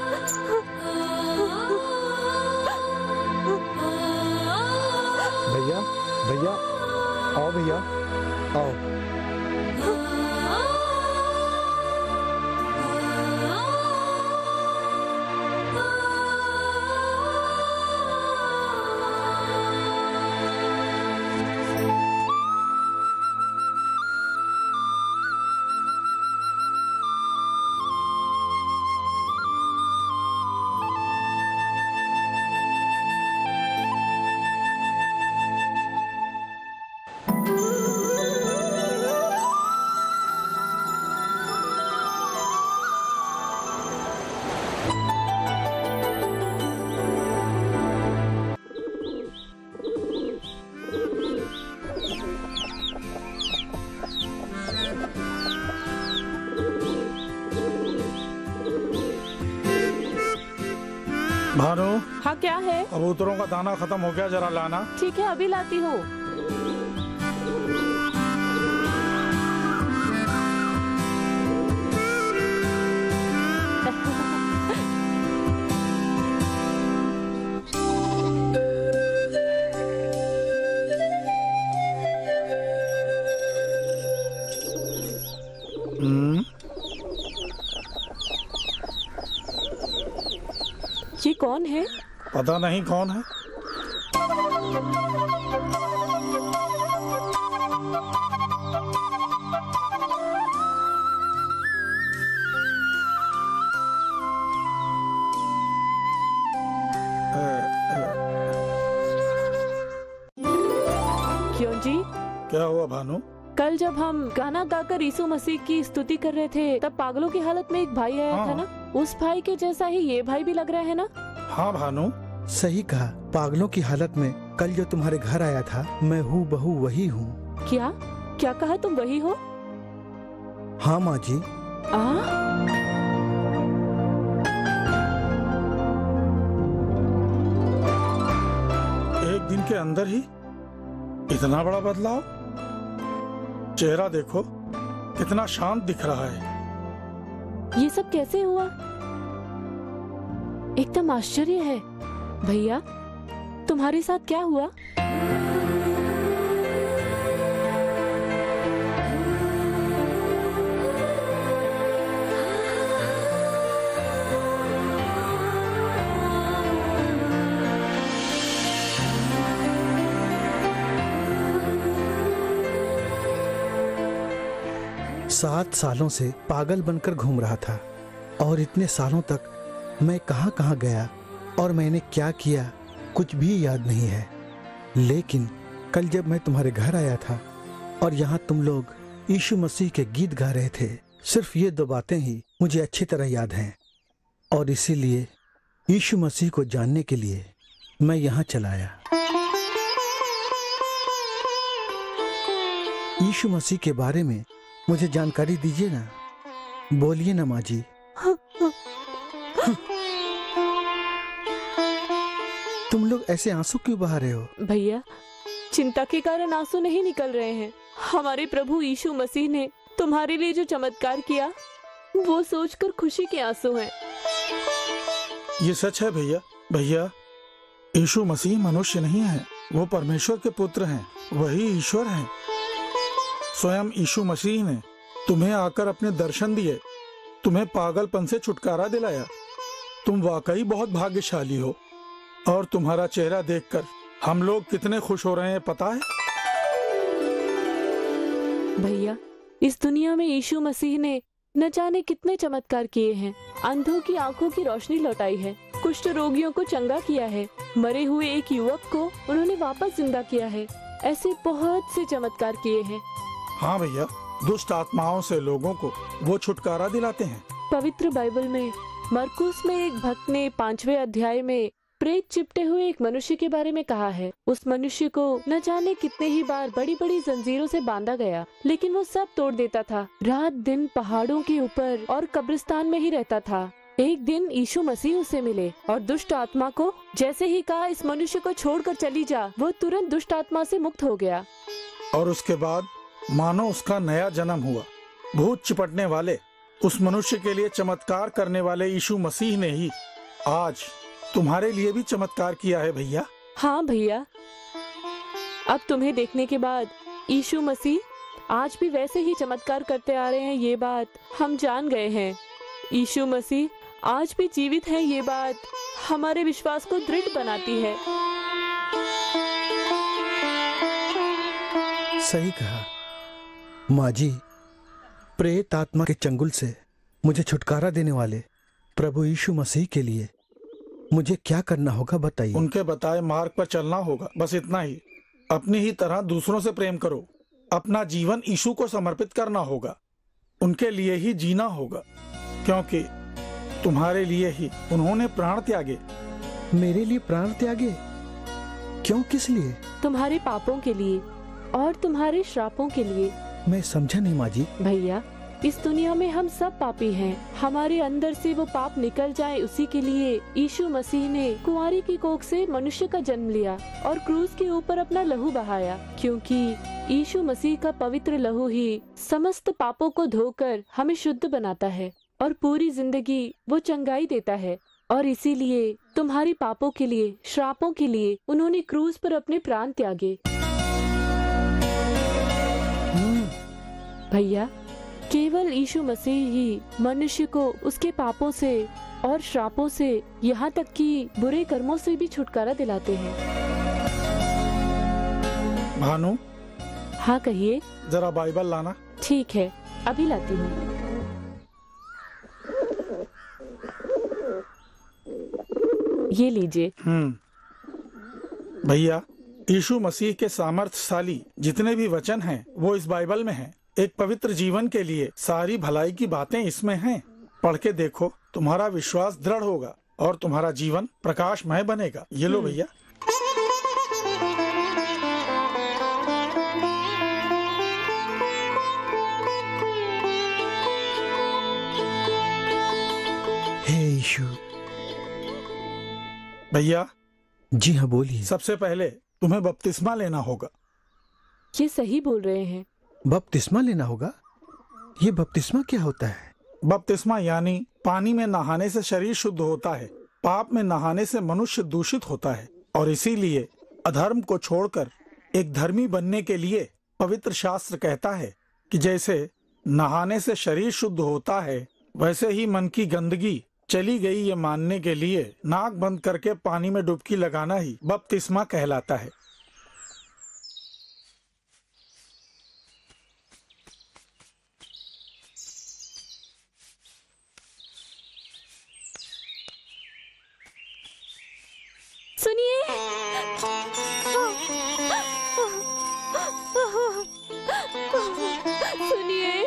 भैया भैया आओ भैया आओ। भानु, हाँ क्या है? कबूतरों का दाना खत्म हो गया, जरा लाना। ठीक है, अभी लाती हूँ। हम्म, ये कौन है? पता नहीं कौन है। क्यों जी? क्या हुआ भानु? कल जब हम गाना गाकर यीशु मसीह की स्तुति कर रहे थे, तब पागलों की हालत में एक भाई आया हाँ। था ना? उस भाई के जैसा ही ये भाई भी लग रहा है ना? हाँ भानु, सही कहा। पागलों की हालत में कल जो तुम्हारे घर आया था, मैं हूँ बहू वही हूँ। क्या क्या कहा? तुम वही हो? हाँ माँ जी। आ? एक दिन के अंदर ही इतना बड़ा बदलाव। चेहरा देखो, कितना शांत दिख रहा है। ये सब कैसे हुआ? एकदम आश्चर्य है। भैया, तुम्हारे साथ क्या हुआ? सात सालों से पागल बनकर घूम रहा था और इतने सालों तक मैं कहां कहां गया और मैंने क्या किया कुछ भी याद नहीं है। लेकिन कल जब मैं तुम्हारे घर आया था और यहाँ तुम लोग यीशु मसीह के गीत गा रहे थे, सिर्फ ये दो बातें ही मुझे अच्छी तरह याद हैं और इसीलिए यीशु मसीह को जानने के लिए मैं यहाँ चला आया। यीशु मसीह के बारे में मुझे जानकारी दीजिए ना। बोलिए ना माँ जी। तुम लोग ऐसे आंसू क्यों बहा रहे हो? भैया, चिंता के कारण आंसू नहीं निकल रहे हैं। हमारे प्रभु यीशु मसीह ने तुम्हारे लिए जो चमत्कार किया, वो सोचकर खुशी के आंसू हैं। ये सच है भैया। भैया, यीशु मसीह मनुष्य नहीं है, वो परमेश्वर के पुत्र हैं, वही ईश्वर हैं। स्वयं यीशु मसीह ने तुम्हें आकर अपने दर्शन दिए, तुम्हें पागलपन से छुटकारा दिलाया। तुम वाकई बहुत भाग्यशाली हो और तुम्हारा चेहरा देखकर हम लोग कितने खुश हो रहे हैं पता है? भैया, इस दुनिया में यीशु मसीह ने न जाने कितने चमत्कार किए हैं। अंधों की आंखों की रोशनी लौटाई है, कुष्ठ रोगियों को चंगा किया है, मरे हुए एक युवक को उन्होंने वापस जिंदा किया है। ऐसे बहुत से चमत्कार किए हैं। हाँ भैया, दुष्ट आत्माओं से लोगों को वो छुटकारा दिलाते हैं। पवित्र बाइबल में मरकुस में एक भक्त ने पांचवें अध्याय में प्रेत चिपटे हुए एक मनुष्य के बारे में कहा है। उस मनुष्य को न जाने कितने ही बार बड़ी बड़ी जंजीरों से बांधा गया, लेकिन वो सब तोड़ देता था। रात दिन पहाड़ों के ऊपर और कब्रिस्तान में ही रहता था। एक दिन यीशु मसीह उसे मिले और दुष्ट आत्मा को जैसे ही कहा इस मनुष्य को छोड़कर चली जा, वो तुरंत दुष्ट आत्मा से मुक्त हो गया। और उसके बाद मानो उसका नया जन्म हुआ। भूत चिपटने वाले उस मनुष्य के लिए चमत्कार करने वाले यीशु मसीह ने ही आज तुम्हारे लिए भी चमत्कार किया है भैया। हाँ भैया, अब तुम्हें देखने के बाद यीशु मसीह आज भी वैसे ही चमत्कार करते आ रहे हैं, ये बात हम जान गए हैं। यीशु मसीह आज भी जीवित है, ये बात हमारे विश्वास को दृढ़ बनाती है। सही कहा माँ जी। प्रेत आत्मा के चंगुल से मुझे छुटकारा देने वाले प्रभु यीशु मसीह के लिए मुझे क्या करना होगा बताइए। उनके बताए मार्ग पर चलना होगा, बस इतना ही। अपनी ही तरह दूसरों से प्रेम करो। अपना जीवन यीशु को समर्पित करना होगा, उनके लिए ही जीना होगा, क्योंकि तुम्हारे लिए ही उन्होंने प्राण त्यागे। मेरे लिए प्राण त्यागे? क्यों, किस लिए? तुम्हारे पापों के लिए और तुम्हारे श्रापों के लिए। मैं समझा नहीं माँ जी। भैया, इस दुनिया में हम सब पापी हैं। हमारे अंदर से वो पाप निकल जाए, उसी के लिए यीशु मसीह ने कुंवारी की कोख से मनुष्य का जन्म लिया और क्रूस के ऊपर अपना लहू बहाया, क्योंकि यीशु मसीह का पवित्र लहू ही समस्त पापों को धोकर हमें शुद्ध बनाता है और पूरी जिंदगी वो चंगाई देता है। और इसीलिए तुम्हारी पापों के लिए, श्रापों के लिए उन्होंने क्रूस पर अपने प्राण त्यागे। भैया, केवल यीशु मसीह ही मनुष्य को उसके पापों से और श्रापों से, यहाँ तक कि बुरे कर्मों से भी छुटकारा दिलाते हैं। भानु। हाँ कहिए। जरा बाइबल लाना। ठीक है, अभी लाती हूँ। ये लीजिए। हम्म भैया, यीशु मसीह के सामर्थ्यशाली जितने भी वचन हैं वो इस बाइबल में हैं। एक पवित्र जीवन के लिए सारी भलाई की बातें इसमें हैं। पढ़ के देखो, तुम्हारा विश्वास दृढ़ होगा और तुम्हारा जीवन प्रकाशमय बनेगा। ये लो भैया। हे यीशु। भैया। जी हाँ, बोलिए। सबसे पहले तुम्हें बपतिस्मा लेना होगा। ये सही बोल रहे हैं। बपतिस्मा लेना होगा? ये बपतिस्मा क्या होता है? बपतिस्मा यानी पानी में नहाने से शरीर शुद्ध होता है। पाप में नहाने से मनुष्य दूषित होता है और इसीलिए अधर्म को छोड़कर एक धर्मी बनने के लिए पवित्र शास्त्र कहता है कि जैसे नहाने से शरीर शुद्ध होता है, वैसे ही मन की गंदगी चली गई ये मानने के लिए नाक बंद करके पानी में डुबकी लगाना ही बपतिस्मा कहलाता है। सुनिए, सुनिए,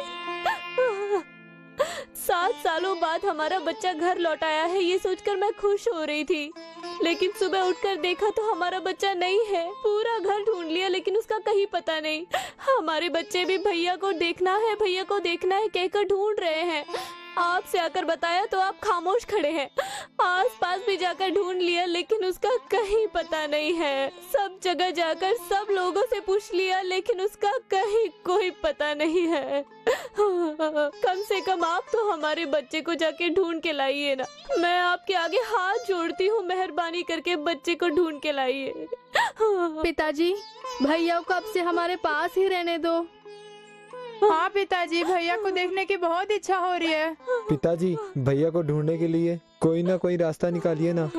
सात सालों बाद हमारा बच्चा घर लौट आया है, ये सोचकर मैं खुश हो रही थी। लेकिन सुबह उठकर देखा तो हमारा बच्चा नहीं है। पूरा घर ढूंढ लिया लेकिन उसका कहीं पता नहीं। हमारे बच्चे भी भैया को देखना है, भैया को देखना है कहकर ढूंढ रहे हैं। आपसे आकर बताया तो आप खामोश खड़े हैं। आस पास भी जाकर ढूंढ लिया लेकिन उसका कहीं पता नहीं है। सब जगह जाकर सब लोगों से पूछ लिया लेकिन उसका कहीं कोई पता नहीं है। कम से कम आप तो हमारे बच्चे को जाके ढूंढ के लाइए ना। मैं आपके आगे हाथ जोड़ती हूँ, मेहरबानी करके बच्चे को ढूंढ के लाइए। पिताजी, भैया को अब से हमारे पास ही रहने दो। हाँ पिताजी, भैया को देखने की बहुत इच्छा हो रही है। पिताजी, भैया को ढूंढने के लिए कोई ना कोई रास्ता निकालिए ना।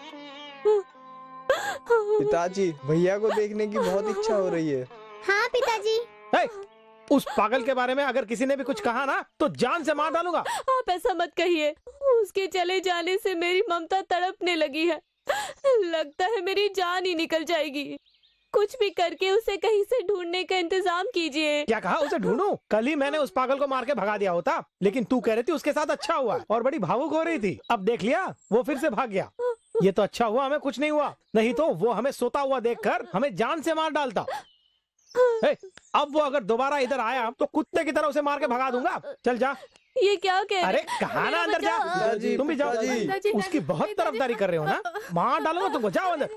पिताजी, भैया को देखने की बहुत इच्छा हो रही है। हाँ पिताजी। hey, उस पागल के बारे में अगर किसी ने भी कुछ कहा ना तो जान से मार डालूंगा। आप ऐसा मत कहिए। उसके चले जाने से मेरी ममता तड़पने लगी है। लगता है मेरी जान ही निकल जाएगी। कुछ भी करके उसे कहीं से ढूंढने का इंतजाम कीजिए। क्या कहा? उसे ढूंढूं? कल ही मैंने उस पागल को मार के भगा दिया होता, लेकिन तू कह रही थी उसके साथ अच्छा हुआ और बड़ी भावुक हो रही थी। अब देख लिया, वो फिर से भाग गया। ये तो अच्छा हुआ हमें कुछ नहीं हुआ, नहीं तो वो हमें सोता हुआ देखकर हमें जान से मार डालता। हे, अब वो अगर दोबारा इधर आया तो कुत्ते की तरह उसे मार के भगा दूंगा। चल जा। ये क्या कह रहे? अरे कहा ना अंदर जा। तुम भी जाओ। उसकी बहुत तरफदारी कर रहे हो ना, मार डालूंगा तुमको। जाओ अंदर।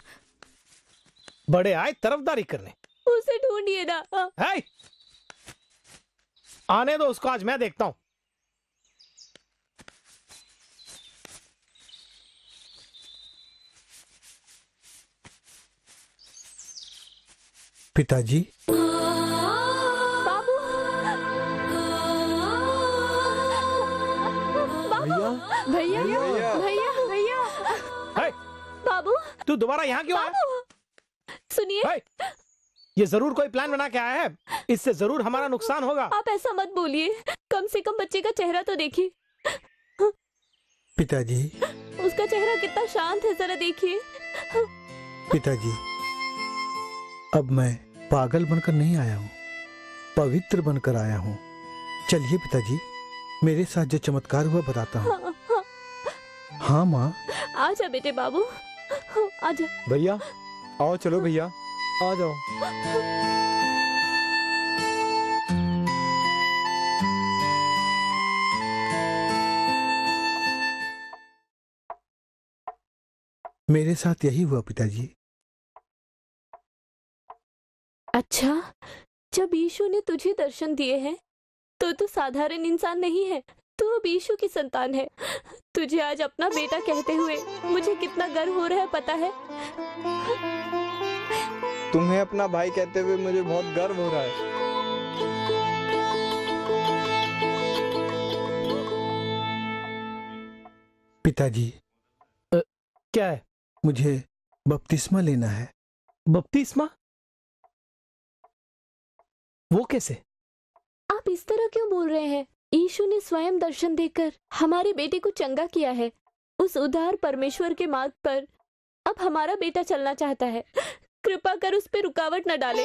बड़े आए तरफदारी करने। उसे ढूंढिए ना। है? आने दो उसको, आज मैं देखता हूँ। पिताजी। बाबू। भैया भैया भैया भैया। बाबू, तू दोबारा यहाँ क्यों आया? सुनिए, ये जरूर कोई प्लान बना के आया है। इससे जरूर हमारा नुकसान होगा। आप ऐसा मत बोलिए। कम से कम बच्चे का चेहरा तो देखिए। पिताजी। उसका चेहरा कितना शांत है, जरा देखिए। पिताजी, अब मैं पागल बनकर नहीं आया हूँ, पवित्र बनकर आया हूँ। चलिए पिताजी, मेरे साथ जो चमत्कार हुआ बताता हूँ। हाँ, हाँ। हाँ माँ। आजा बेटे बाबू, आजा। भैया आओ, चलो भैया आ जाओ। मेरे साथ यही हुआ पिताजी। अच्छा, जब यीशु ने तुझे दर्शन दिए हैं तो तू साधारण इंसान नहीं है, तू अब यीशु की संतान है। तुझे आज अपना बेटा कहते हुए मुझे कितना गर्व हो रहा है, पता है? तुम्हें अपना भाई कहते हुए मुझे बहुत गर्व हो रहा है। पिताजी। आ, क्या है? मुझे बपतिस्मा लेना है। बपतिस्मा? वो कैसे? आप इस तरह क्यों बोल रहे हैं? यीशु ने स्वयं दर्शन देकर हमारे बेटे को चंगा किया है। उस उदार परमेश्वर के मार्ग पर अब हमारा बेटा चलना चाहता है। कृपा कर उस पे रुकावट न डाले।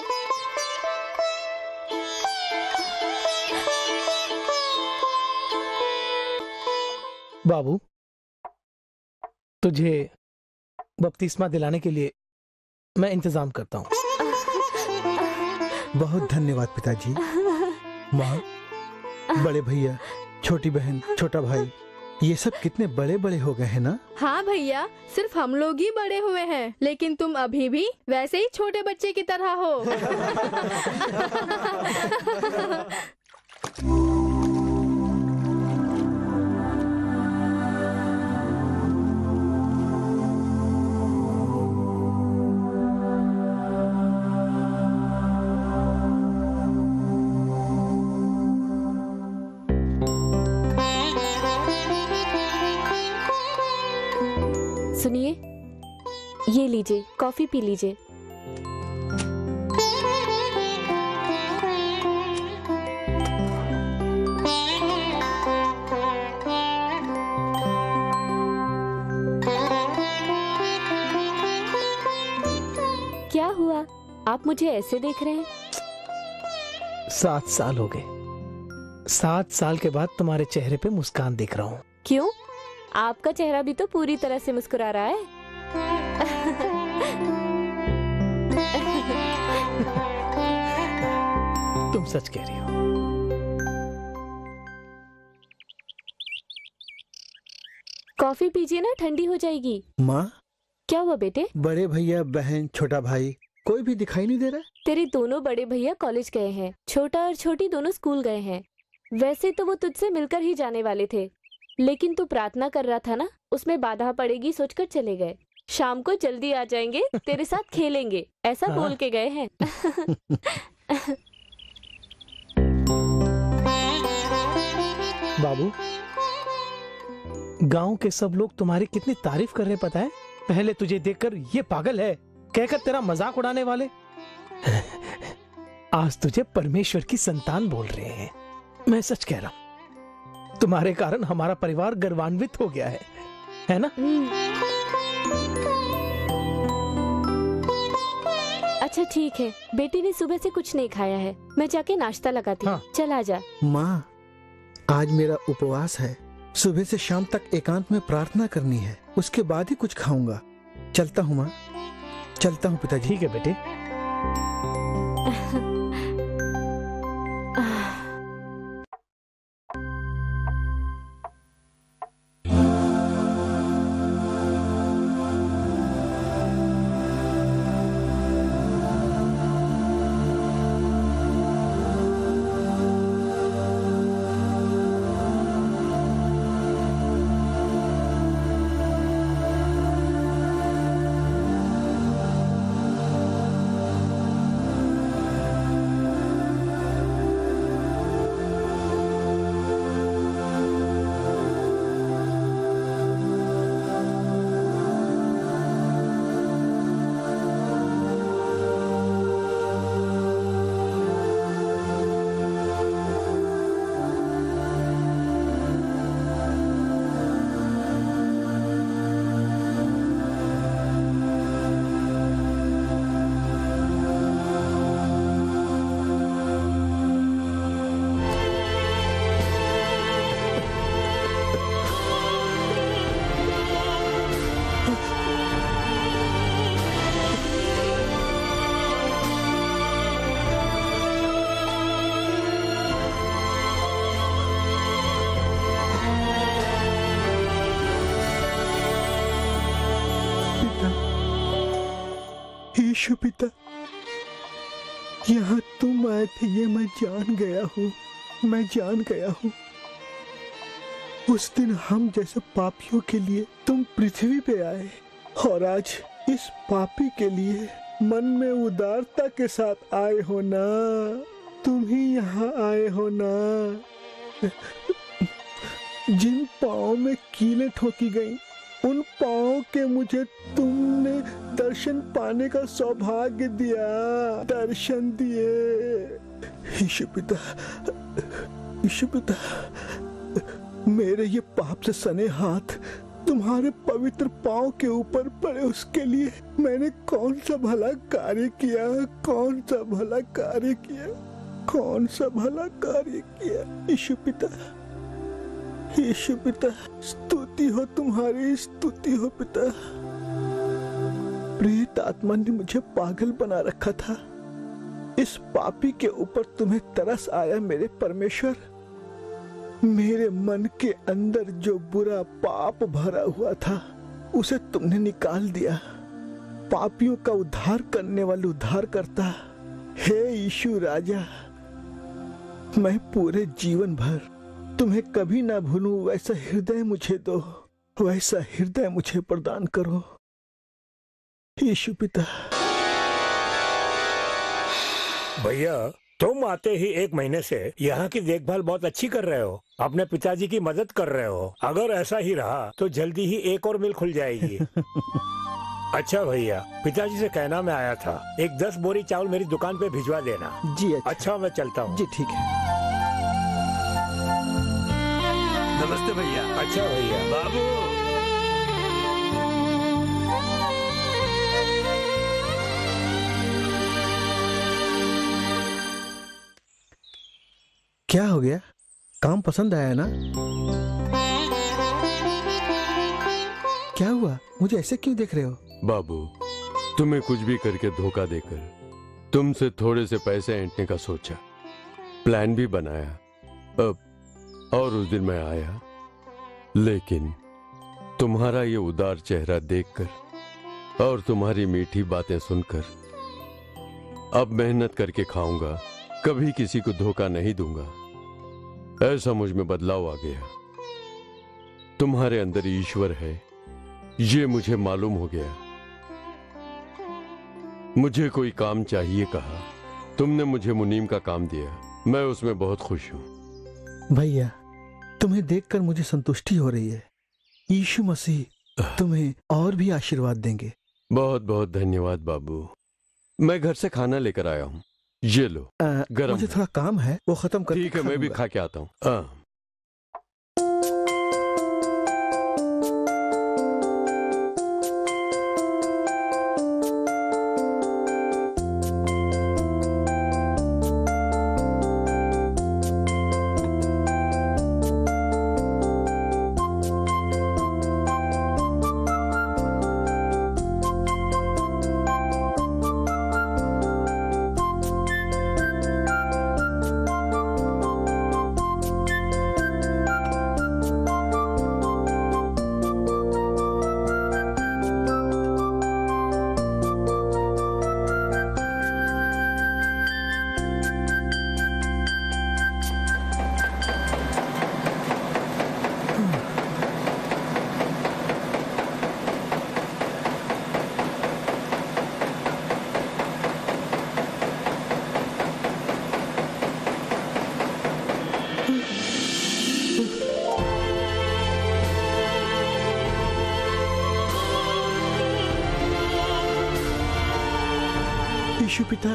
बाबू, तुझे बपतिस्मा दिलाने के लिए मैं इंतजाम करता हूँ। बहुत धन्यवाद पिताजी। माँ, बड़े भैया, छोटी बहन, छोटा भाई, ये सब कितने बड़े बड़े हो गए हैं ना? हाँ भैया, सिर्फ हम लोग ही बड़े हुए हैं, लेकिन तुम अभी भी वैसे ही छोटे बच्चे की तरह हो। सुनिए, ये लीजिए, कॉफी पी लीजिए। क्या हुआ? आप मुझे ऐसे देख रहे हैं? सात साल हो गए। सात साल के बाद तुम्हारे चेहरे पे मुस्कान देख रहा हूँ। क्यों? आपका चेहरा भी तो पूरी तरह से मुस्कुरा रहा है। तुम सच कह रही हो। कॉफी पीजिए ना, ठंडी हो जाएगी। माँ, क्या हुआ बेटे? बड़े भैया, बहन, छोटा भाई कोई भी दिखाई नहीं दे रहा। तेरे दोनों बड़े भैया कॉलेज गए हैं, छोटा और छोटी दोनों स्कूल गए हैं। वैसे तो वो तुझसे मिलकर ही जाने वाले थे, लेकिन तू प्रार्थना कर रहा था ना, उसमें बाधा पड़ेगी सोचकर चले गए। शाम को जल्दी आ जाएंगे, तेरे साथ खेलेंगे, ऐसा बोल के गए हैं। बाबू, गांव के सब लोग तुम्हारी कितनी तारीफ कर रहे हैं पता है? पहले तुझे देखकर ये पागल है कहकर तेरा मजाक उड़ाने वाले आज तुझे परमेश्वर की संतान बोल रहे हैं। मैं सच कह रहा हूं, तुम्हारे कारण हमारा परिवार गर्वान्वित हो गया है, है ना? अच्छा ठीक है, बेटी ने सुबह से कुछ नहीं खाया है, मैं जाके नाश्ता लगाती हूँ। हाँ। चल आजा। माँ, आज मेरा उपवास है, सुबह से शाम तक एकांत में प्रार्थना करनी है, उसके बाद ही कुछ खाऊंगा। चलता हूँ माँ, चलता हूँ पिताजी। ठीक है बेटे। यीशु पिता, यहाँ तुम आए थे ये मैं जान गया हूँ, मैं जान गया हूँ। उस दिन हम जैसे पापियों के लिए तुम पृथ्वी पे आए, और आज इस पापी के लिए मन में उदारता के साथ आए हो ना। तुम ही यहाँ आए हो ना। जिन पाँव में कीलें ठोकी गईं, उन पाँव के मुझे तुमने दर्शन पाने का सौभाग्य दिया, दर्शन दिए। यीशु पिता, यीशु पिता, मेरे ये पाप से सने हाथ तुम्हारे पवित्र पाँव के ऊपर पड़े, उसके लिए मैंने कौन सा भला कार्य किया, कौन सा भला कार्य किया, कौन सा भला कार्य किया। यीशु पिता, यीशु पिता, स्तुति हो तुम्हारी, स्तुति हो पिता। प्रेत आत्मा ने मुझे पागल बना रखा था, इस पापी के ऊपर तुम्हें तरस आया मेरे परमेश्वर। मेरे मन के अंदर जो बुरा पाप भरा हुआ था उसे तुमने निकाल दिया। पापियों का उद्धार करने वाले उद्धार करता, हे यीशु राजा, मैं पूरे जीवन भर तुम्हें कभी ना भूलूं, वैसा हृदय मुझे दो, वैसा हृदय मुझे प्रदान करो यीशु पिता। भैया, तुम आते ही एक महीने से यहाँ की देखभाल बहुत अच्छी कर रहे हो, अपने पिताजी की मदद कर रहे हो। अगर ऐसा ही रहा तो जल्दी ही एक और मिल खुल जाएगी। अच्छा भैया, पिताजी से कहना मैं आया था, एक दस बोरी चावल मेरी दुकान पे भिजवा देना। जी अच्छा, अच्छा मैं चलता हूँ। जी ठीक है। नमस्ते भैया। अच्छा भैया। बाबू, क्या हो गया? काम पसंद आया ना? क्या हुआ? मुझे ऐसे क्यों देख रहे हो? बाबू, तुम्हें कुछ भी करके धोखा देकर तुमसे थोड़े से पैसे ऐंठने का सोचा, प्लान भी बनाया। अब और उस दिन मैं आया, लेकिन तुम्हारा ये उदार चेहरा देखकर और तुम्हारी मीठी बातें सुनकर अब मेहनत करके खाऊंगा, कभी किसी को धोखा नहीं दूंगा, ऐसा मुझ में बदलाव आ गया। तुम्हारे अंदर ईश्वर है, ये मुझे मालूम हो गया। मुझे कोई काम चाहिए कहा, तुमने मुझे मुनीम का काम दिया, मैं उसमें बहुत खुश हूं। भैया, तुम्हें देखकर मुझे संतुष्टि हो रही है। यीशु मसीह तुम्हें और भी आशीर्वाद देंगे। बहुत बहुत धन्यवाद बाबू। मैं घर से खाना लेकर आया हूँ, ये लो। गरम मुझे थोड़ा काम है, वो खत्म कर। ठीक है, मैं भी खा के आता हूँ। यीशु पिता।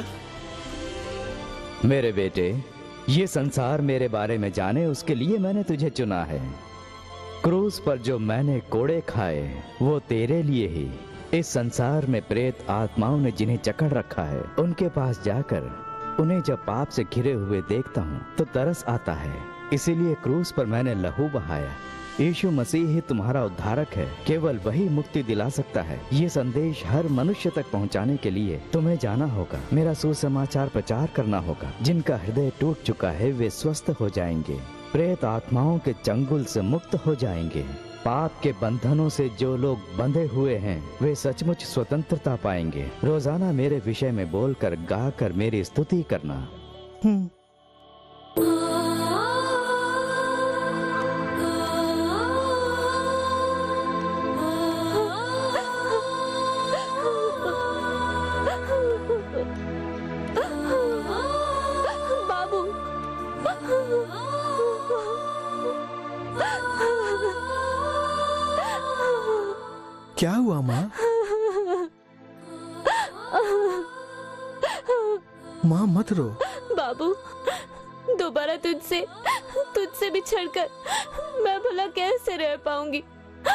मेरे बेटे, ये संसार मेरे बारे में जाने उसके लिए मैंने तुझे चुना है। क्रूस पर जो मैंने कोड़े खाए वो तेरे लिए ही। इस संसार में प्रेत आत्माओं ने जिन्हें जकड़ रखा है, उनके पास जाकर उन्हें जब पाप से घिरे हुए देखता हूँ तो तरस आता है। इसीलिए क्रूस पर मैंने लहू बहाया। यीशु मसीह ही तुम्हारा उद्धारक है, केवल वही मुक्ति दिला सकता है। ये संदेश हर मनुष्य तक पहुंचाने के लिए तुम्हें जाना होगा, मेरा सुसमाचार प्रचार करना होगा। जिनका हृदय टूट चुका है वे स्वस्थ हो जाएंगे, प्रेत आत्माओं के चंगुल से मुक्त हो जाएंगे। पाप के बंधनों से जो लोग बंधे हुए हैं वे सचमुच स्वतंत्रता पाएंगे। रोजाना मेरे विषय में बोलकर गाकर मेरी स्तुति करना। क्या हुआ माँ? माँ मत रो। बाबू, दोबारा तुझसे तुझसे बिछड़कर मैं भला कैसे रह पाऊंगी?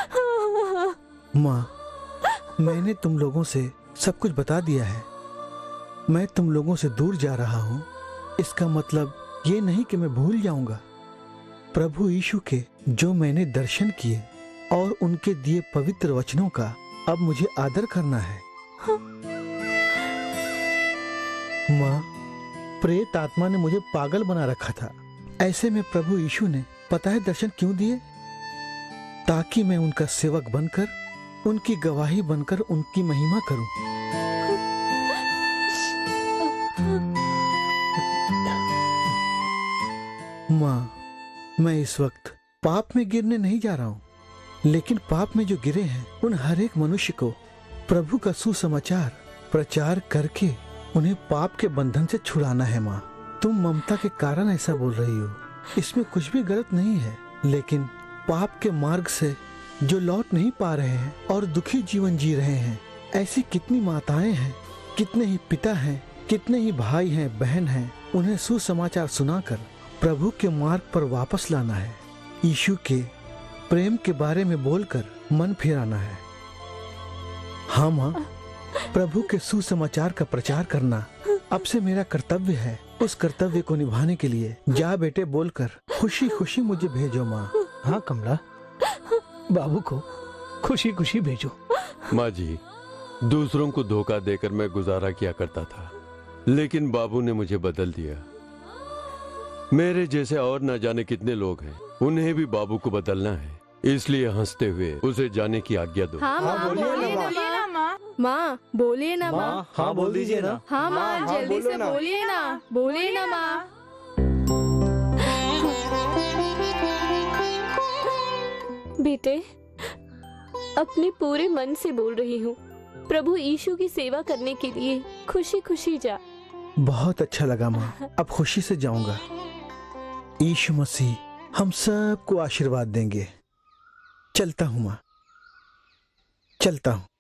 माँ, मैंने तुम लोगों से सब कुछ बता दिया है। मैं तुम लोगों से दूर जा रहा हूँ, इसका मतलब ये नहीं कि मैं भूल जाऊंगा। प्रभु यीशु के जो मैंने दर्शन किए और उनके दिए पवित्र वचनों का अब मुझे आदर करना है। माँ, प्रेत आत्मा ने मुझे पागल बना रखा था। ऐसे में प्रभु यीशु ने पता है दर्शन क्यों दिए? ताकि मैं उनका सेवक बनकर, उनकी गवाही बनकर उनकी महिमा करूं। माँ, मैं इस वक्त पाप में गिरने नहीं जा रहा हूँ, लेकिन पाप में जो गिरे हैं उन हर एक मनुष्य को प्रभु का सुसमाचार प्रचार करके उन्हें पाप के बंधन से छुड़ाना है। माँ, तुम ममता के कारण ऐसा बोल रही हो, इसमें कुछ भी गलत नहीं है। लेकिन पाप के मार्ग से जो लौट नहीं पा रहे हैं और दुखी जीवन जी रहे हैं, ऐसी कितनी माताएं हैं, कितने ही पिता हैं, कितने ही भाई हैं, बहन हैं, उन्हें सुसमाचार सुनाकर प्रभु के मार्ग पर वापस लाना है। यीशु के प्रेम के बारे में बोलकर मन फिराना है। हाँ माँ, प्रभु के सुसमाचार का प्रचार करना अब से मेरा कर्तव्य है। उस कर्तव्य को निभाने के लिए जा बेटे बोलकर खुशी खुशी मुझे भेजो माँ। हाँ कमला, बाबू को खुशी खुशी भेजो। माँ जी, दूसरों को धोखा देकर मैं गुजारा किया करता था, लेकिन बाबू ने मुझे बदल दिया। मेरे जैसे और न जाने कितने लोग हैं, उन्हें भी बाबू को बदलना है। इसलिए हंसते हुए उसे जाने की आज्ञा दो। हाँ माँ, बोलिए ना माँ। माँ बोलिए ना माँ। हाँ बोल दीजिए ना। हाँ माँ, जल्दी से बोलिए ना, बोलिए ना माँ। बेटे, अपने पूरे मन से बोल रही हूँ, प्रभु यीशु की सेवा करने के लिए खुशी खुशी जा। बहुत अच्छा लगा माँ, अब खुशी से जाऊंगा। यीशु मसीह हम सबको आशीर्वाद देंगे। चलता हूँ माँ, चलता हूँ।